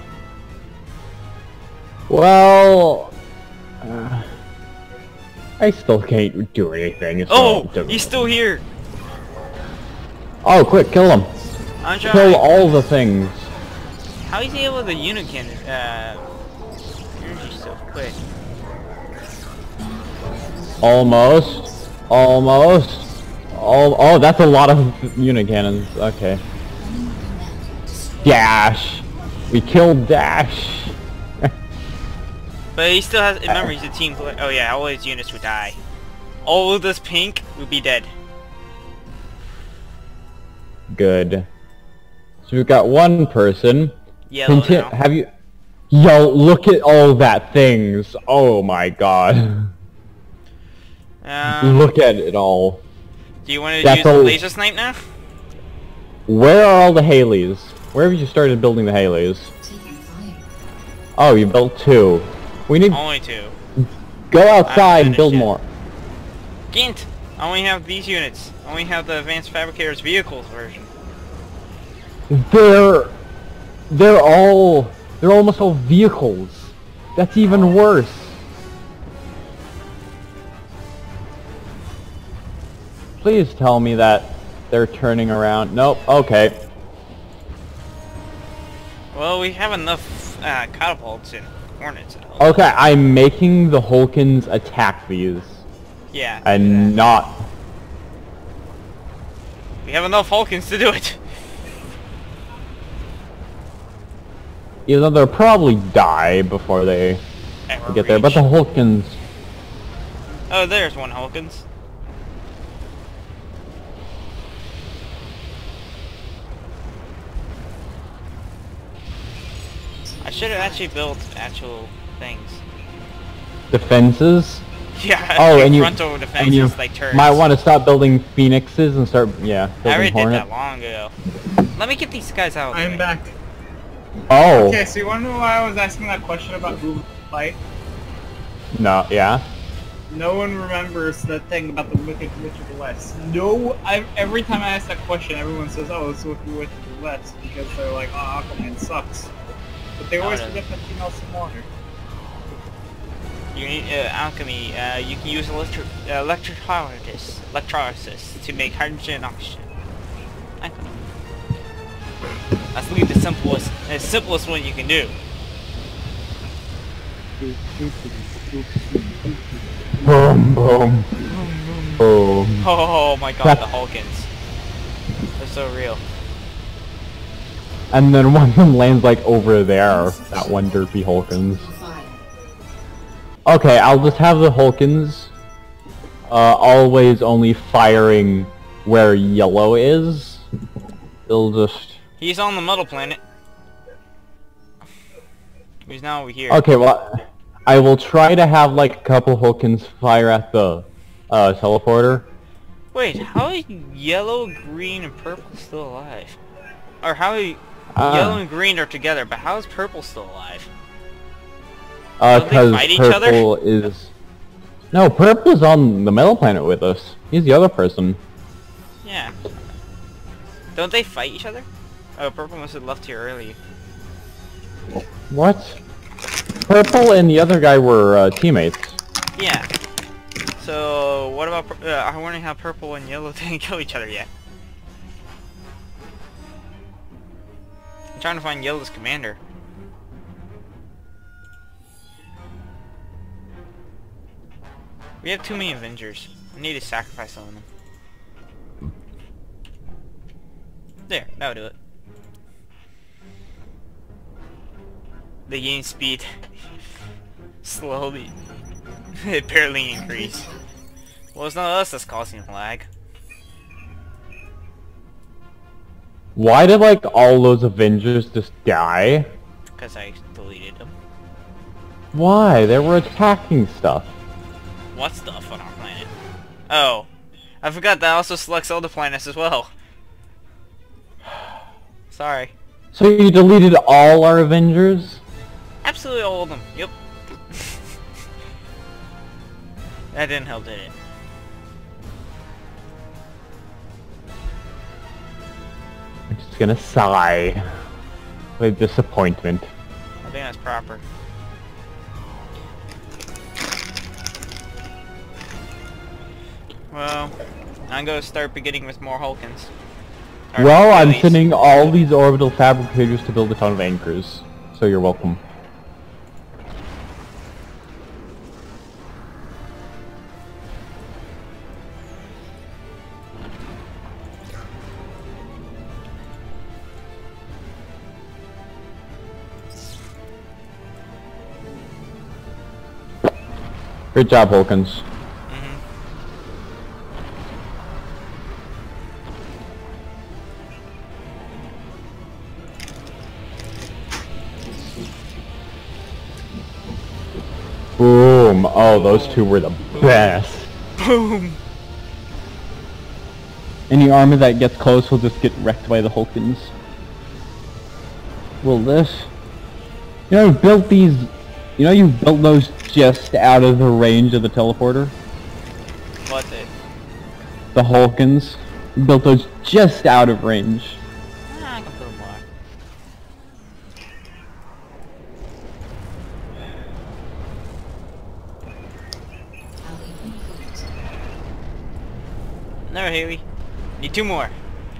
Well, uh, I still can't do anything. So Oh! it doesn't- He's still here! Oh, quick, kill them. I'm Kill trying. all the things. How is he able to unican uh energy so quick? Almost. Almost. All, oh, that's a lot of unicannons. Okay. Dash. We killed Dash. But he still has. Remember, he's a team player. Oh yeah, all his units would die. All of this pink would be dead. Good. So we've got one person. Yellow Conti- now. have you? Yo, look at all that things. Oh my god. Um, Look at it all. do you want to That's use the all- laser snipe now? Where are all the Haleys? Where have you started building the Haleys? Taking fire. Oh, you built two. We need Only two. go outside and finished build yet. more. Gint! I only have these units. I only have the Advanced Fabricators Vehicles version. They're they're all they're almost all vehicles. That's even worse. Please tell me that they're turning around. Nope. Okay. Well, we have enough uh, catapults and hornets at all. Okay, I'm making the Hulkins attack these Yeah. do and that. not. We have enough Hulkins to do it. Even though they'll probably die before they Ever get there, but the reach. Hulkins. Oh, there's one Hulkins. I should have actually built actual things. Defenses. Yeah, Oh, like and you frontal defenses and you like turrets. might want to stop building phoenixes and start yeah I building already did hornet. that long ago. Let me get these guys out. of the I'm way. back. Oh Okay, so you wanna know why I was asking that question about who would fight? no, yeah. No one remembers that thing about the Wicked Witch of the West. No, I, every time I ask that question, everyone says, "Oh, it's Wicked Witch of the West," because they're like, "Oh, Aquaman sucks." But they No, always it forget that she melts some water. You need uh, alchemy. Uh, you can use electro uh, electrolysis, electrolysis to make hydrogen and oxygen. Alchemy. That's really the simplest, the simplest one you can do. Boom, boom, boom. Oh my god, That- the Hulkins. They're so real. And then one of them lands like over there. That one derpy Hulkins. Fire. Okay, I'll just have the Hulkins uh, always only firing where yellow is. They'll just. He's on the metal planet. He's now over here. Okay, well, I will try to have like a couple Hulkins fire at the uh, teleporter. Wait, how are yellow, green, and purple still alive? Or how are Ah. yellow and green are together, but how is purple still alive? Uh, Don't they because fight each other? purple is. No, purple's on the metal planet with us. He's the other person. Yeah. Don't they fight each other? Oh, purple must have left here early. What? Purple and the other guy were uh, teammates. Yeah. So, what about... pur- Uh, I wonder how purple and yellow didn't kill each other yet. I'm trying to find yellow's commander. We have too many Avengers. I need to sacrifice some of them. There, that'll do it. The gain speed slowly, it barely increased. Well, it's not us that's causing lag. Why did like all those Avengers just die? Because I deleted them. Why? They were attacking stuff. What stuff on our planet? Oh, I forgot that also selects all the planets as well. Sorry. So you deleted all our Avengers? Absolutely all of them. Yep. That didn't help, did it? I'm just gonna sigh with disappointment. I think that's proper. Well, I'm gonna start beginning with more Hulkins. Or Well, I'm release. sending all these orbital fabricators to build a ton of anchors. So you're welcome. Great job, Hawkins. Mhm. Boom! Oh, those two were the best. Boom! Any army that gets close will just get wrecked by the Hulkins. Well, this... You know, you built these... You know, you built those just out of the range of the teleporter? What's it? The Hulkins. You built those just out of range. Ah, I can build more. Tally complete. No, Haley. Need two more.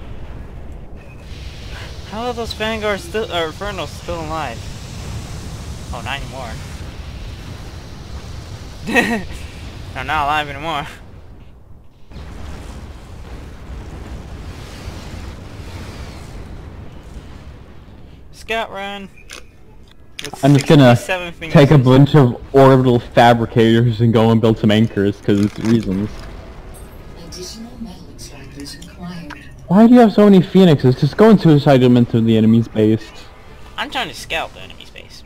How are those Vanguard still, or Infernals still alive? Oh, not anymore. They're not alive anymore. Scout run. With I'm just gonna sixty-seven fingers. take a bunch of orbital fabricators and go and build some anchors, because reasons. Additional metal extractors required. Why do you have so many phoenixes? Just go and suicide them into the enemy's base. I'm trying to scout the enemy's base.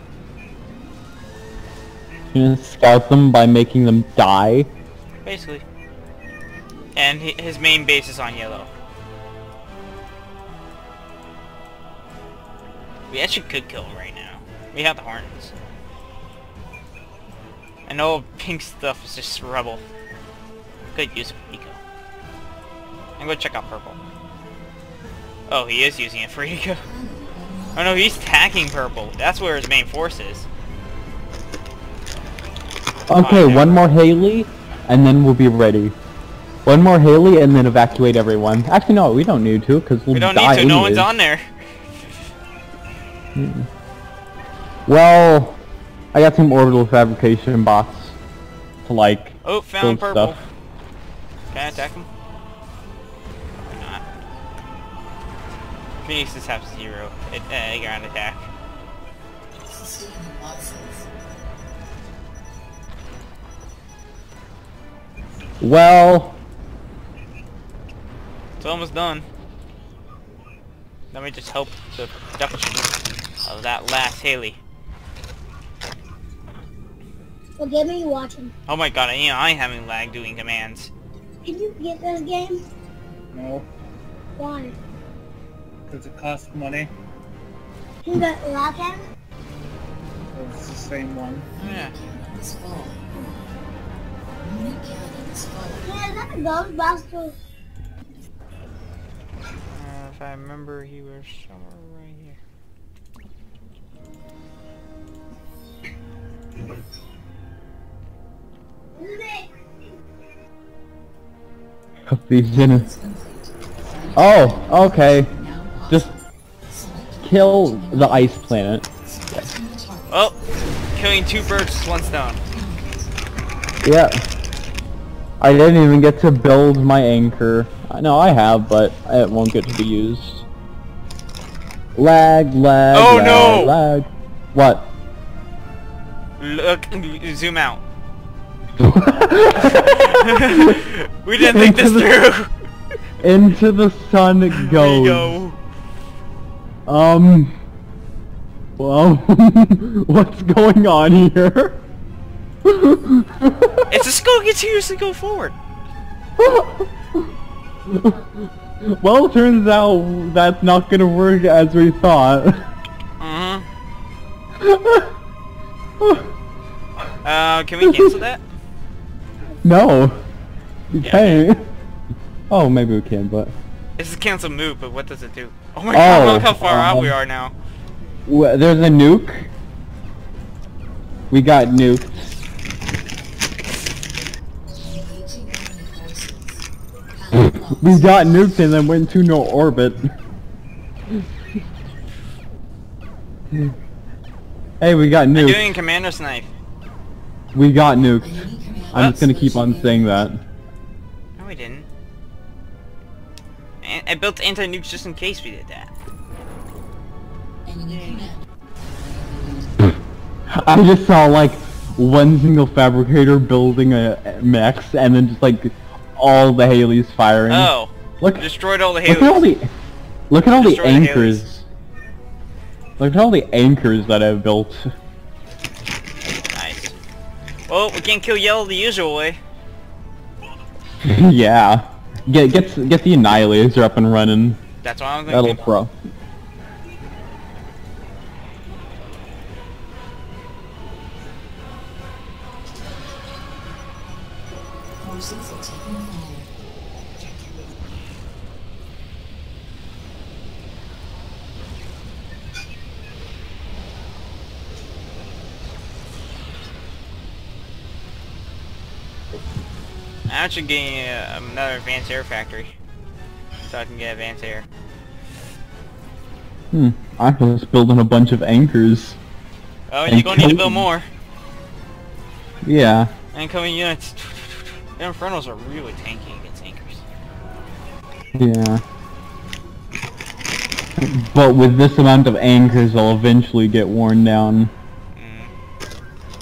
You know, scout them by making them die. Basically. And hi- his main base is on yellow. We actually could kill him right now. We have the Hornets. And all pink stuff is just rubble. Good use of Eco. I'm gonna check out purple. Oh, he is using it for Eco. Oh no, he's attacking purple. That's where his main force is. Okay, Fine, one more Haley, and then we'll be ready. One more Haley, and then evacuate everyone. Actually, no, we don't need to, because we'll We don't die need to, no one's anyways. on there. Well, I got some orbital fabrication bots to, like, Oh, found build purple. stuff. Can I attack him? Or not? Phoenixes have zero uh, ground attack. Sustaining losses. Well, It's almost done. Let me just hope the production of that last Haley. What game are you watching? Oh my god, you know, I ain't having lag doing commands. Did you get this game? No, Why? because it costs money. You got the last game? It's the same one. Yeah. Cannon is full. Unit cannon is full. Yeah, is that a Ghostbuster? Uh, if I remember, he was somewhere right here. hope these didn't. Is complete. Oh, okay. Now Just select kill the ice planet. selecting the target. Oh! Killing two birds with one stone. Yeah. I didn't even get to build my anchor. I know I have, but it won't get to be used. Lag, lag, Oh, lag, no! lag. What? Look, zoom out. We didn't think this Into the- through. Into the sun it Here goes. we go. Um. Well, what's going on here? It's a skull continuously go forward. Well, turns out that's not gonna work as we thought. Uh huh. Uh, can we cancel that? No, you Yeah. can't. Oh, maybe we can, but This is cancel move, but what does it do? Oh my god, Oh, look how far out we um, are now. Wh- there's a nuke. We got nuked. Engaging enemy forces. Power lost. We got nuked and then went to no orbit. Hey, we got I'm nuked. doing Commander Snipe. We got nuked. Enemy commander I'm just gonna keep on saying that. No, we didn't. I, I built anti-nukes just in case we did that. Enemy commander. I just saw like one single fabricator building a mechs and then just like all the Haleys firing. Oh, Look, destroyed all the look at all Haleys. the look at all the Destroy the anchors. Look at all the anchors that I've built. Nice. Well, we can't kill Yellow the usual way. Yeah. Get get get the Annihilator up and running. That's what I'm That'll thinking. pro. Forces are taking fire. I'm actually getting uh, another advanced air factory, so I can get advanced air. Hmm. I was building a bunch of anchors. Oh, and And you're gonna need to kill build them. more. Yeah. Incoming units. The Infernals are really tanky against anchors. Yeah. But with this amount of anchors, they'll eventually get worn down. Mm.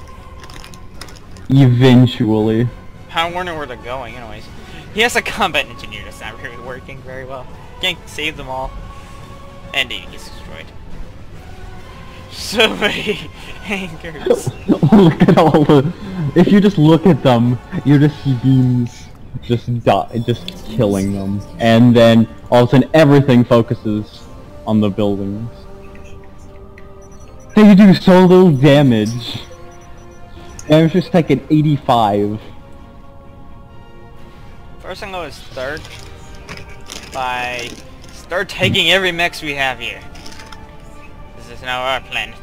Eventually. I wonder where they're going, anyways. He has a combat engineer that's not really working very well. Can't save them all. And he gets destroyed. So many anchors. Look at all the... If you just look at them, you just see beams just die, just killing them. And then all of a sudden everything focuses on the buildings. They do so little damage. And it's just like an eighty-five. First I'm gonna start by start taking every mech we have here. This is now our planet.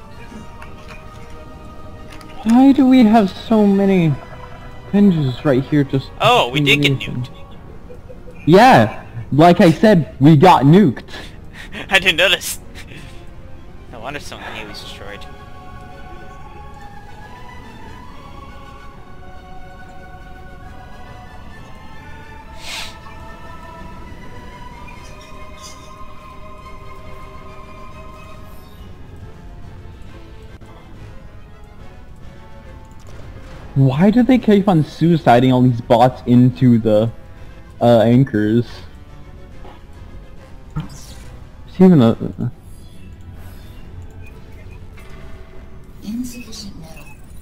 Why do we have so many hinges right here just... Oh, we did get amazing? nuked. Yeah! Like I said, we got nuked. I didn't notice. No wonder so many Haleys destroyed. Why do they keep on suiciding all these bots into the uh, anchors? It's even a... Insufficient metal.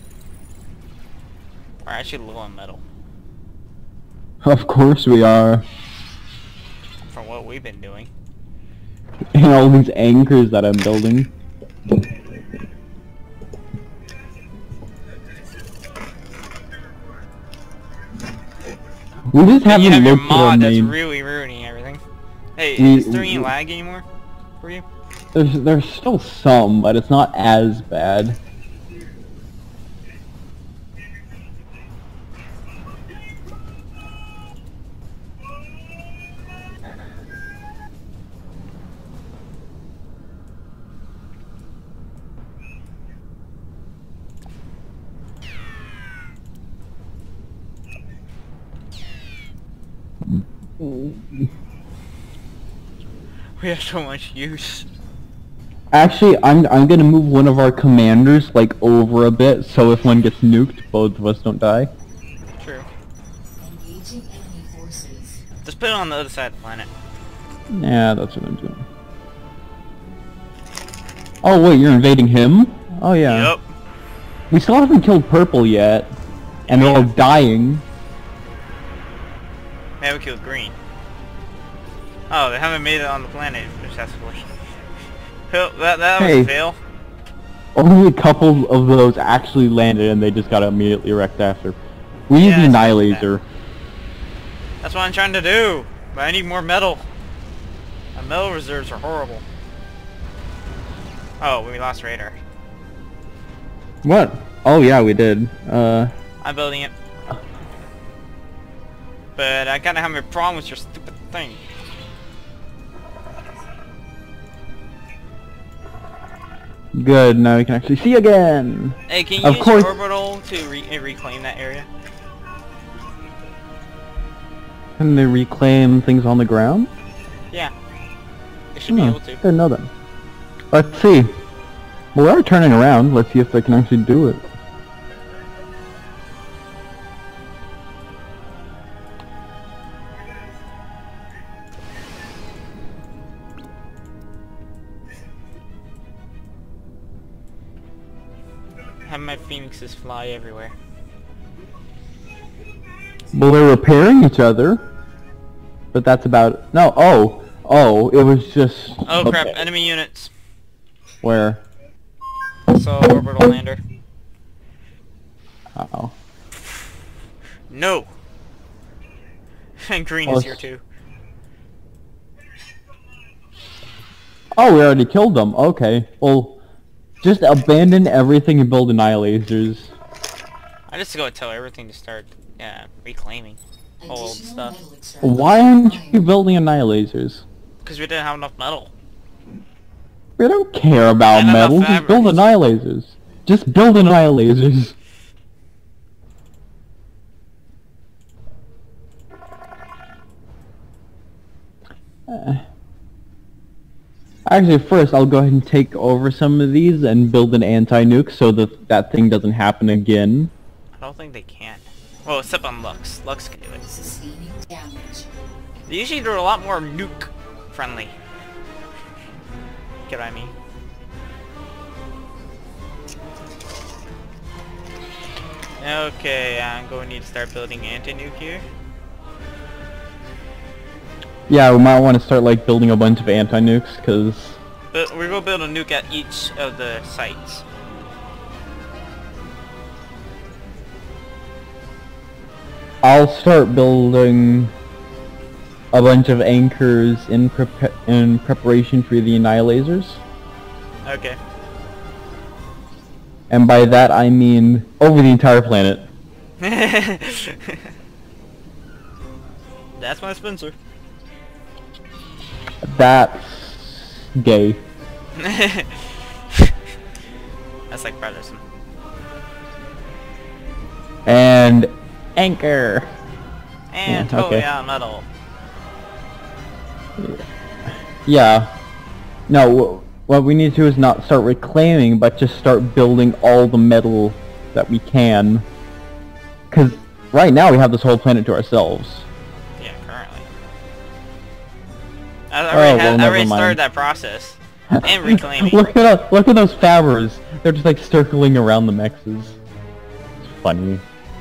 We're actually low on metal Of course we are. from what we've been doing. And all these anchors that I'm building. We just And you haven't have your looked at our mod that's main... really ruining everything. Hey, We- is there any we- lag anymore for you? There's, there's still some, but it's not as bad. We have so much use. Actually, I'm I'm gonna move one of our commanders like over a bit, so if one gets nuked, both of us don't die. True. Engaging enemy forces. Just put it on the other side of the planet. Yeah, that's what I'm doing. Oh wait, you're invading him? Oh yeah. Yep. We still haven't killed Purple yet, and they're all dying. We haven't killed green. Oh, they haven't made it on the planet successfully. Well, that, that was Hey. a fail. Only a couple of those actually landed, and they just got immediately wrecked after. We need Yeah, the I saw Annihilator. That's what I'm trying to do. But I need more metal. My metal reserves are horrible. Oh, we lost radar. What? Oh yeah, we did. Uh, I'm building it. But I kinda have a problem with your stupid thing. Good, now we can actually see again! Hey, can you Of use course. orbital to re uh, reclaim that area? Can they reclaim things on the ground? Yeah. They should be Hmm, able to. didn't know that. Let's see. Well, we are turning around. Let's see if they can actually do it. Have my phoenixes fly everywhere. Well, they're repairing each other. But that's about... No, oh! Oh, it was just... Oh crap, okay. enemy units. Where? So orbital lander. Uh-oh. No! And green Oh, is here s- too. Oh, we already killed them. Okay. Well, just abandon everything and build annihilators. I just go and tell everything to start uh, reclaiming old Additional stuff. metal extraction Why aren't you required. building annihilators? Because we didn't have enough metal. We don't care about And enough metal, just build fabrics. annihilators. Just build annihilators. Uh, Actually, first I'll go ahead and take over some of these and build an anti-nuke so that that thing doesn't happen again. I don't think they can. Well, except on Lux. Lux can do it. Sustaining damage. They usually do a lot more nuke friendly. Get what I mean? Okay, I'm going to need to start building anti-nuke here. Yeah, we might want to start like building a bunch of anti-nukes, because... But we're going to build a nuke at each of the sites. I'll start building a bunch of anchors in, prep in preparation for the annihilators. Okay. And by that I mean over the entire planet. That's my Spencer. That's gay. That's like Brotherson. And anchor. And Yeah, okay. totally on metal. Yeah. No, wh- what we need to do is not start reclaiming, but just start building all the metal that we can. Because right now we have this whole planet to ourselves. Yeah, currently. I Oh, already, well, had, I never already mind. started that process. And reclaiming. look at look at those fabbers. They're just like circling around the mexes. It's funny.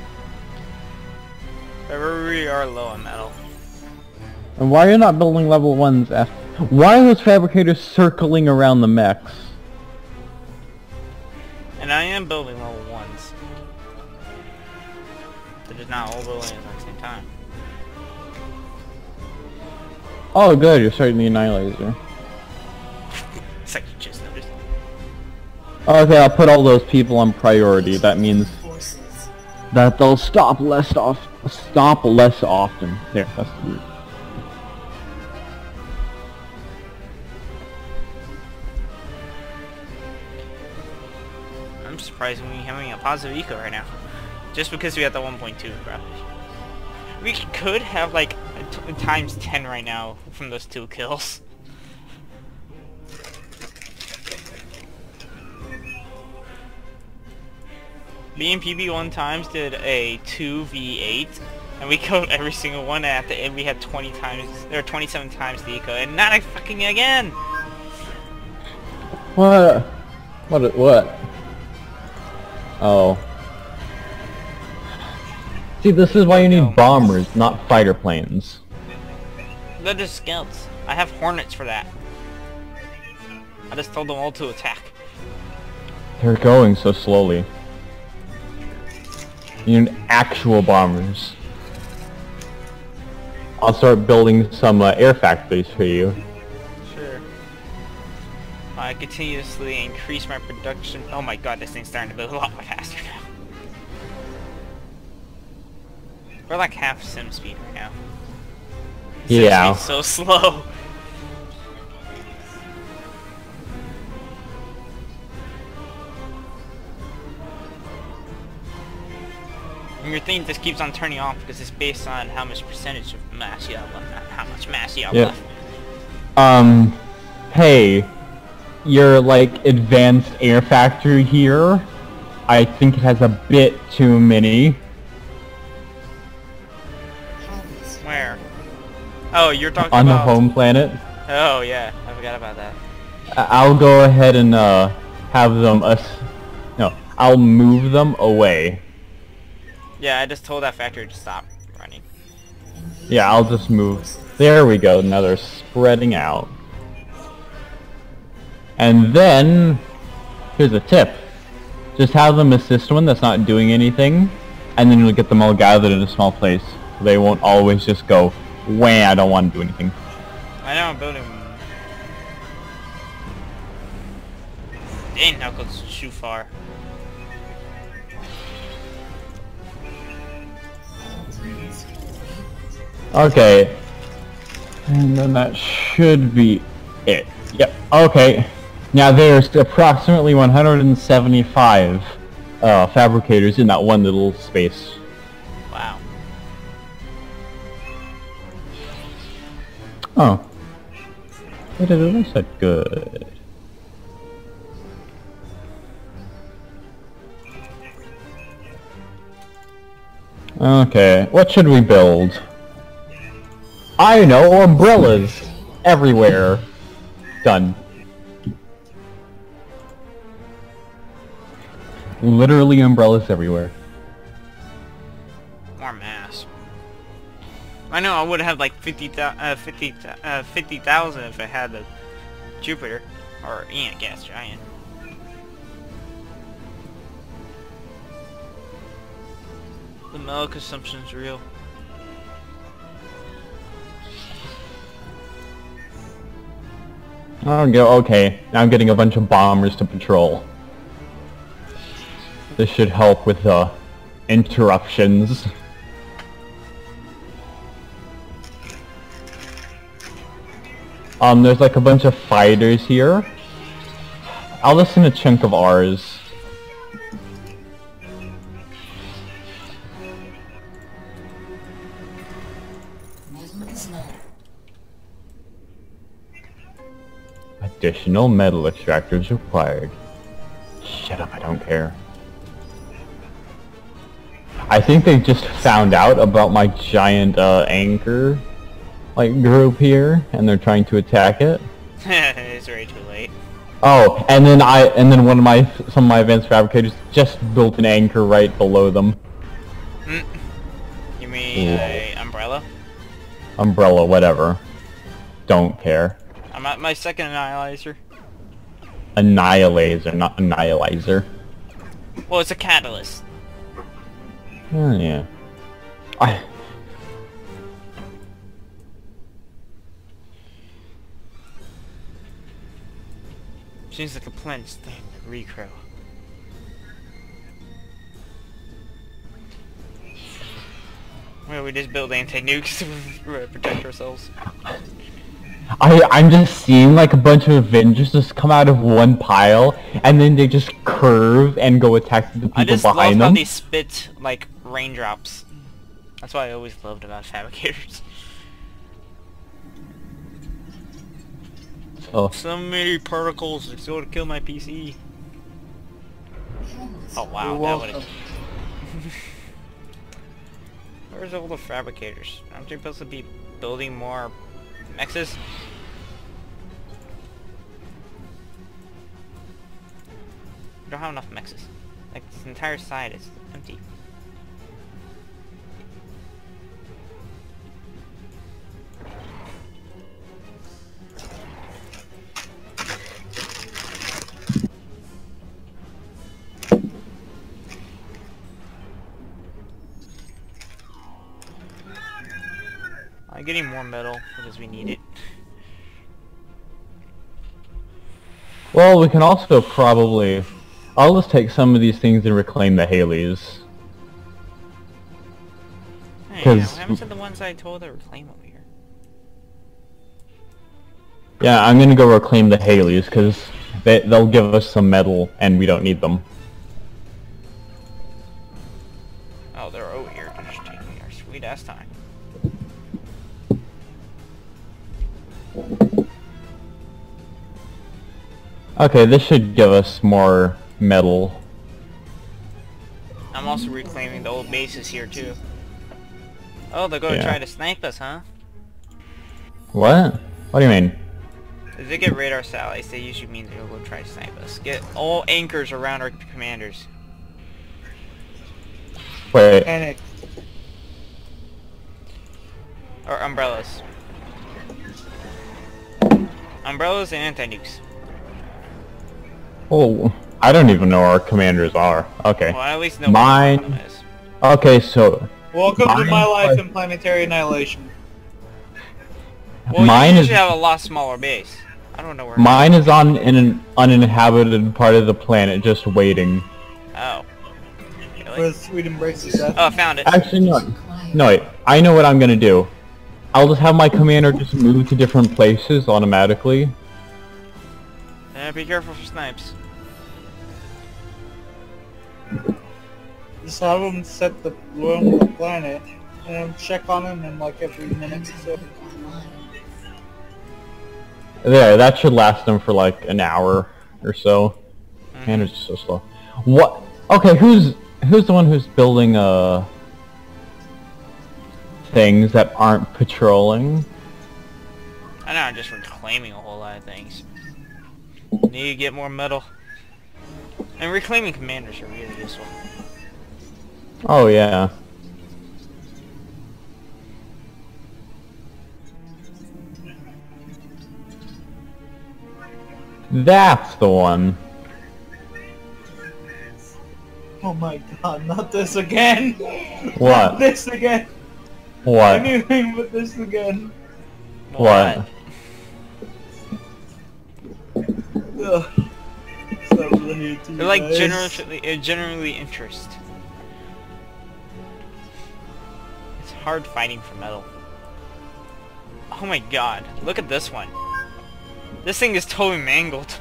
But we really are low on metal. And why are you not building level ones? F why are those fabricators circling around the mechs? And I am building level ones. They're just not all building at the same time. Oh, good. You're starting the annihilator. It's like you just noticed. Okay, I'll put all those people on priority. That means Forces. that they'll stop less off, stop less often. There, that's the word. I'm surprised we having a positive eco right now. Just because we have the one point two, bro. We could have like t times ten right now from those two kills. Me and P B one times did a two v eight, and we killed every single one. And at the end, we had twenty times, or twenty-seven times the eco, and not a fucking again. What? What? What? Oh. See, this is why you need bombers, not fighter planes. They're just scouts. I have hornets for that. I just told them all to attack. They're going so slowly. You need actual bombers. I'll start building some uh, air factories for you. Sure. I continuously increase my production. Oh my god, this thing's starting to build a lot faster now. We're like half sim speed right now. Yeah. It's so slow. And your thing just keeps on turning off because it's based on how much percentage of mass you have left, not how much mass you have Yeah. left. Um, hey, your like advanced air factory here, I think it has a bit too many. Where? Oh, you're talking On the about... home planet. Oh, yeah. I forgot about that. I- I'll go ahead and uh have them us. No, I'll move them away. Yeah, I just told that factory to stop running. Yeah, I'll just move. There we go. Now they're spreading out. And then, here's a tip. Just have them assist one that's not doing anything, and then you'll get them all gathered in a small place. So they won't always just go, wah, I don't want to do anything. I know I'm building... Dang, Knuckles, too far. Okay. And then that should be it. Yep, okay. Now there's approximately one hundred seventy-five uh, fabricators in that one little space. Wow. Oh. It is said good. Okay, what should we build? I know, umbrellas! Everywhere. Done. Literally umbrellas everywhere. More mass. I know I would have like fifty thousand uh, fifty, uh, fifty thousand if I had the Jupiter. Or, yeah, gas giant. The metal consumption's real. Oh, go. Okay, now I'm getting a bunch of bombers to patrol. This should help with the interruptions. Um, there's like a bunch of fighters here. I'll listen a chunk of ours. Additional metal extractors required. Shut up, I don't care. I think they just found out about my giant uh, anchor like group here, and they're trying to attack it. It's way too late. Oh, and then I and then one of my some of my advanced fabricators just built an anchor right below them. Mm. You mean a umbrella? Umbrella, whatever. Don't care. I'm at my second annihilator. Annihilizer, not annihilizer. Well, it's a catalyst. Oh yeah. I. Seems like a planet's thing, recrow. Well, we just build anti-nukes to protect ourselves. I I'm just seeing like a bunch of Avengers just come out of one pile, and then they just curve and go attack the people I just behind love how them. they spit like raindrops. That's what I always loved about fabricators. Oh. So many particles, it's going to kill my P C. Oh wow, You're that would welcome. Where's all the fabricators? Aren't they supposed to be building more mexes? We don't have enough mexes. Like, this entire side is empty. I'm getting more metal because we need it. Well, we can also probably... I'll just take some of these things and reclaim the Haleys. Hey, Yeah, what Because happens to the ones I told to reclaim over here? yeah, I'm gonna go reclaim the Haleys because they they'll give us some metal and we don't need them. Oh, they're over here. They're just taking our sweet ass time. Okay, this should give us more metal. I'm also reclaiming the old bases here too. Oh, they're gonna Yeah. try to snipe us, huh? What? What do you mean? If they get radar satellites, they usually mean they're gonna try to snipe us. Get all anchors around our commanders. Wait. Panic. Or umbrellas. Umbrellas and anti-nukes. Oh, I don't even know where our commanders are. Okay. Well, I at least know Mine- what one of them is. Okay, so Welcome to Mine- my life in planetary annihilation. Well, mine you is usually have a lot smaller base. I don't know where. mine is on in an uninhabited part of the planet, just waiting. Oh. Really? Where sweet embraces that. Oh, I found it. Actually, no. No, wait. I know what I'm gonna do. I'll just have my commander just move to different places automatically. Uh, be careful for snipes. Just have them set the room the planet and check on them in like every minute or so. There, that should last them for like an hour or so. Commander's just so slow. What? Okay, who's who's the one who's building uh things that aren't patrolling? I know, I'm just reclaiming a whole lot of things. Need to get more metal. And reclaiming commanders are really useful. Oh yeah. That's the one. Oh my god, not this again! What? Not this again! What? Anything but this again. What? Ugh. So really to you They're like guys. generally, uh, generally interest. It's hard fighting for metal. Oh my god, look at this one. This thing is totally mangled.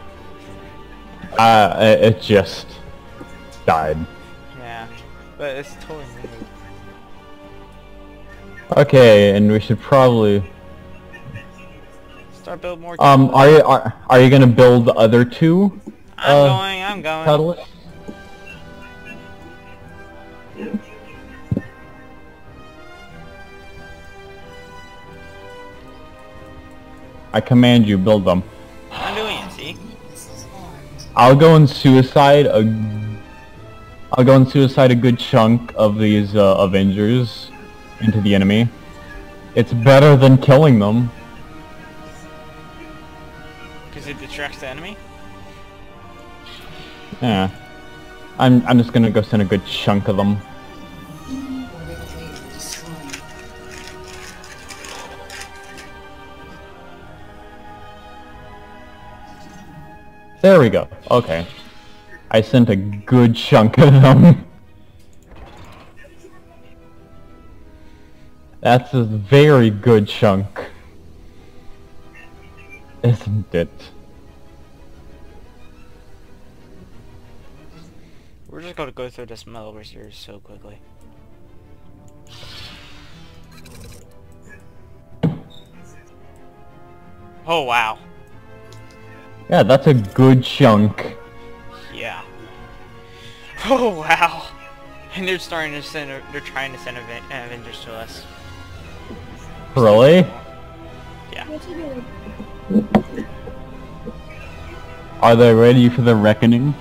Uh, it it just died. Yeah, but it's totally mangled. Okay, and we should probably. Start building more. Um, are you are, are you gonna build the other two? I'm uh, going, I'm going. Catalyst? I command you, build them. I'm doing it, see? I'll go and suicide a. I'll go and suicide a good chunk of these uh, Avengers into the enemy. It's better than killing them. Because it distracts the enemy? Yeah. I'm I'm just gonna go send a good chunk of them. There we go. Okay. I sent a good chunk of them. That's a very good chunk. Isn't it? We're just gonna go through this metal reserve so quickly. Oh wow. Yeah, that's a good chunk. Yeah. Oh wow. And they're starting to send, they're trying to send Aven Avengers to us. Really? Yeah. What you doing? Are they ready for the reckoning?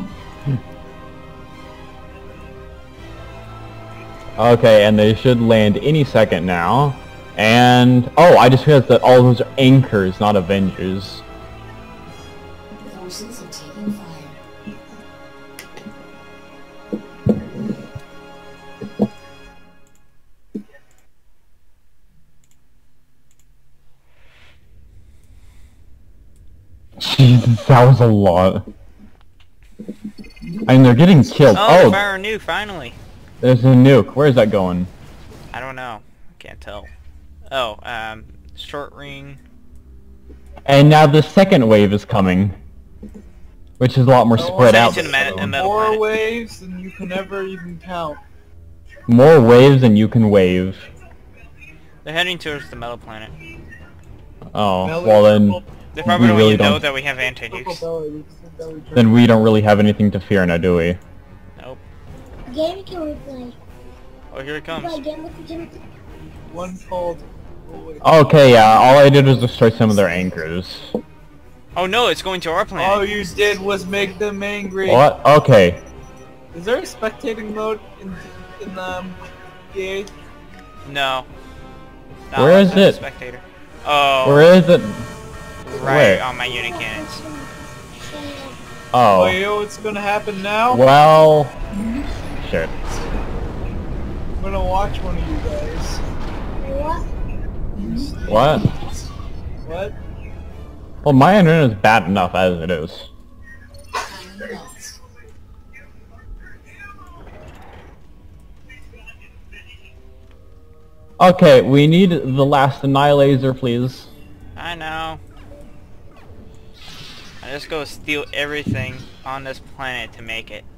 Okay, and they should land any second now. And oh, I just realized that all those are anchors, not Avengers. Forces are taking fire. Jesus, that was a lot. I mean, they're getting killed. Oh, Oh, fire a nuke finally. there's a nuke. Where is that going? I don't know. Can't tell. Oh, um, short ring. And now the second wave is coming, which is a lot more Oh, spread send it out. to the me- so- a metal More planet. waves than you can ever even count. More waves than you can wave. They're heading towards the metal planet. Oh, Belly- well then, They probably We don't really even know don't- that we have Purple anti-nukes. belly, belly then we don't really have anything to fear now, do we? Nope. Game can we play? Oh, here it Play comes. a game with Timothy. One called. Oh, wait. Okay, yeah, all I did was destroy some of their anchors. Oh no, it's going to our All planet. you did was make them angry. What? Okay. Is there a spectating mode in in um E A? No. No, Where is that's a it? Spectator. Oh, Where is it? right where? on my unit cannons. Oh, Oh. you know what's gonna happen now? Well... Shit. I'm gonna watch one of you guys. What? What? What? Well, my internet is bad enough as it is. Okay, we need the last Annihilator, please. I know. I just go steal everything on this planet to make it.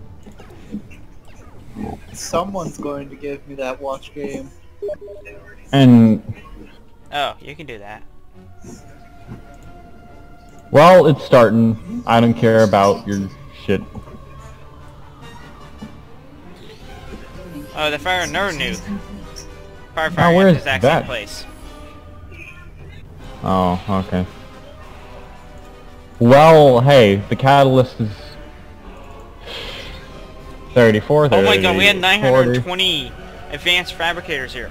Someone's going to give me that watch game. And... Oh, you can do that. well, it's starting. I don't care about your shit. Oh, the fire another nuke. Fire Oh, fire where at is the exact that? same place. Oh, okay. Well, hey, the catalyst is... thirty-four, Oh my god, we had nine hundred forty. twenty advanced fabricators here.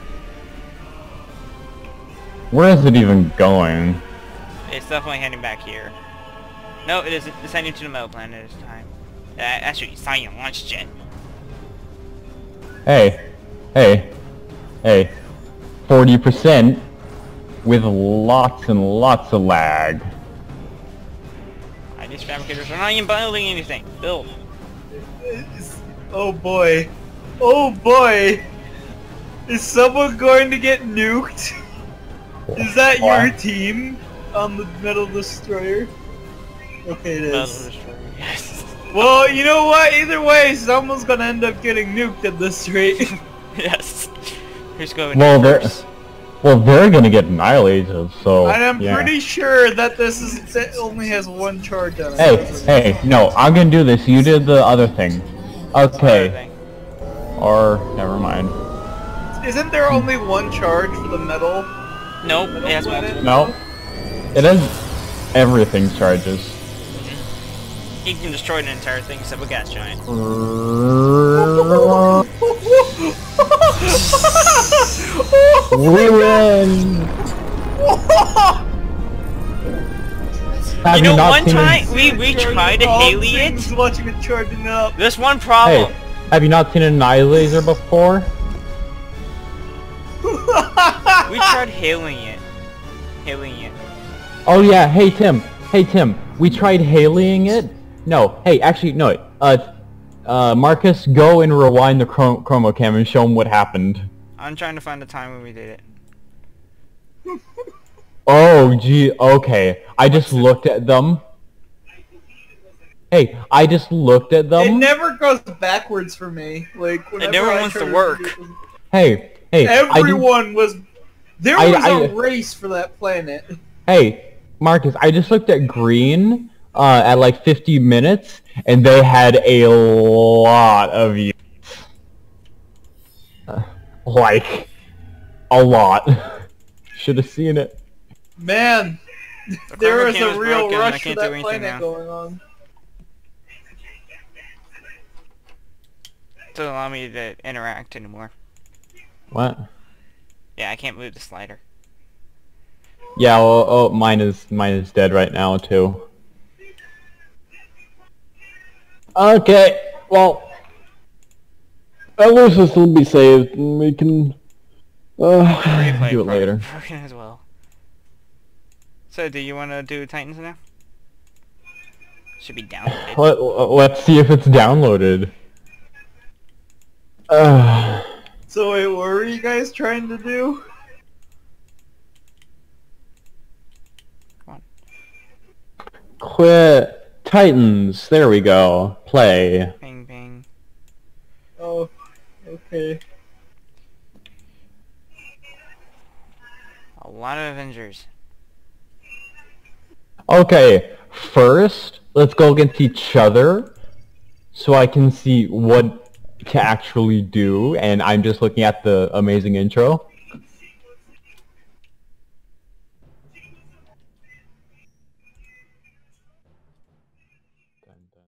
Where is it even going? It's definitely heading back here. No, it isn't. It's heading to the metal planet this time. Uh, actually, it's not even launch jet. Hey, hey, hey, forty percent with lots and lots of lag. Uh, these fabricators are not even building anything. Build. Is- Oh boy. Oh boy. Is someone going to get nuked? Is that your What? team on the Metal Destroyer? Okay, it Metal is. destroyer. Yes. Well, you know what? Either way, someone's gonna end up getting nuked at this rate. Yes. Who's going Well, they're first? well, they're gonna get annihilated. So and I'm yeah. pretty sure that this is it only has one charge on it. Hey, hey, no, I'm gonna do this. You did the other thing. Okay, Thing. or never mind. Isn't there only one charge for the metal? Nope, metal it has planet? multiple. No, it has everything charges. He can destroy an entire thing except a gas giant. We win. Have You know, not one seen time an- we we tried to All Haley things it. watching it charging up. There's one Hey, problem. have you not seen an Annihilator before? We tried hailing it. Hailing it. Oh yeah, hey Tim, hey Tim, we tried hailing it? No, hey, actually, no, uh, uh, Marcus, go and rewind the chrom chroma cam and show him what happened. I'm trying to find the time when we did it. Oh, gee, okay, I just looked at them. Hey, I just looked at It them. never goes backwards for me. Like whenever never I wants try to work. do Hey, hey, it- I didn't- Everyone was. There I- was a I- race for that planet. Hey, Marcus, I just looked at green, uh, at like fifty minutes, and they had a lot of you. Uh, like, a lot. Should have seen it. Man, The there chroma was cam a is real broken, I rush for can't do that anything planet now. going on. Doesn't allow me to interact anymore. What? Yeah, I can't move the slider. Yeah, well, oh, mine is, mine is dead right now, too. Okay, well, at least this will be saved, and we can, uh, Replay do it broken- later. Broken as well. So, do you want to do Titans now? Should be downloaded. Let, let's see if it's downloaded. Uh, So wait, what were you guys trying to do? Quit Titans. There we go. Play. Ping ping. Oh, okay. A lot of Avengers. Okay, first, let's go against each other so I can see what to actually do, and I'm just looking at the amazing intro.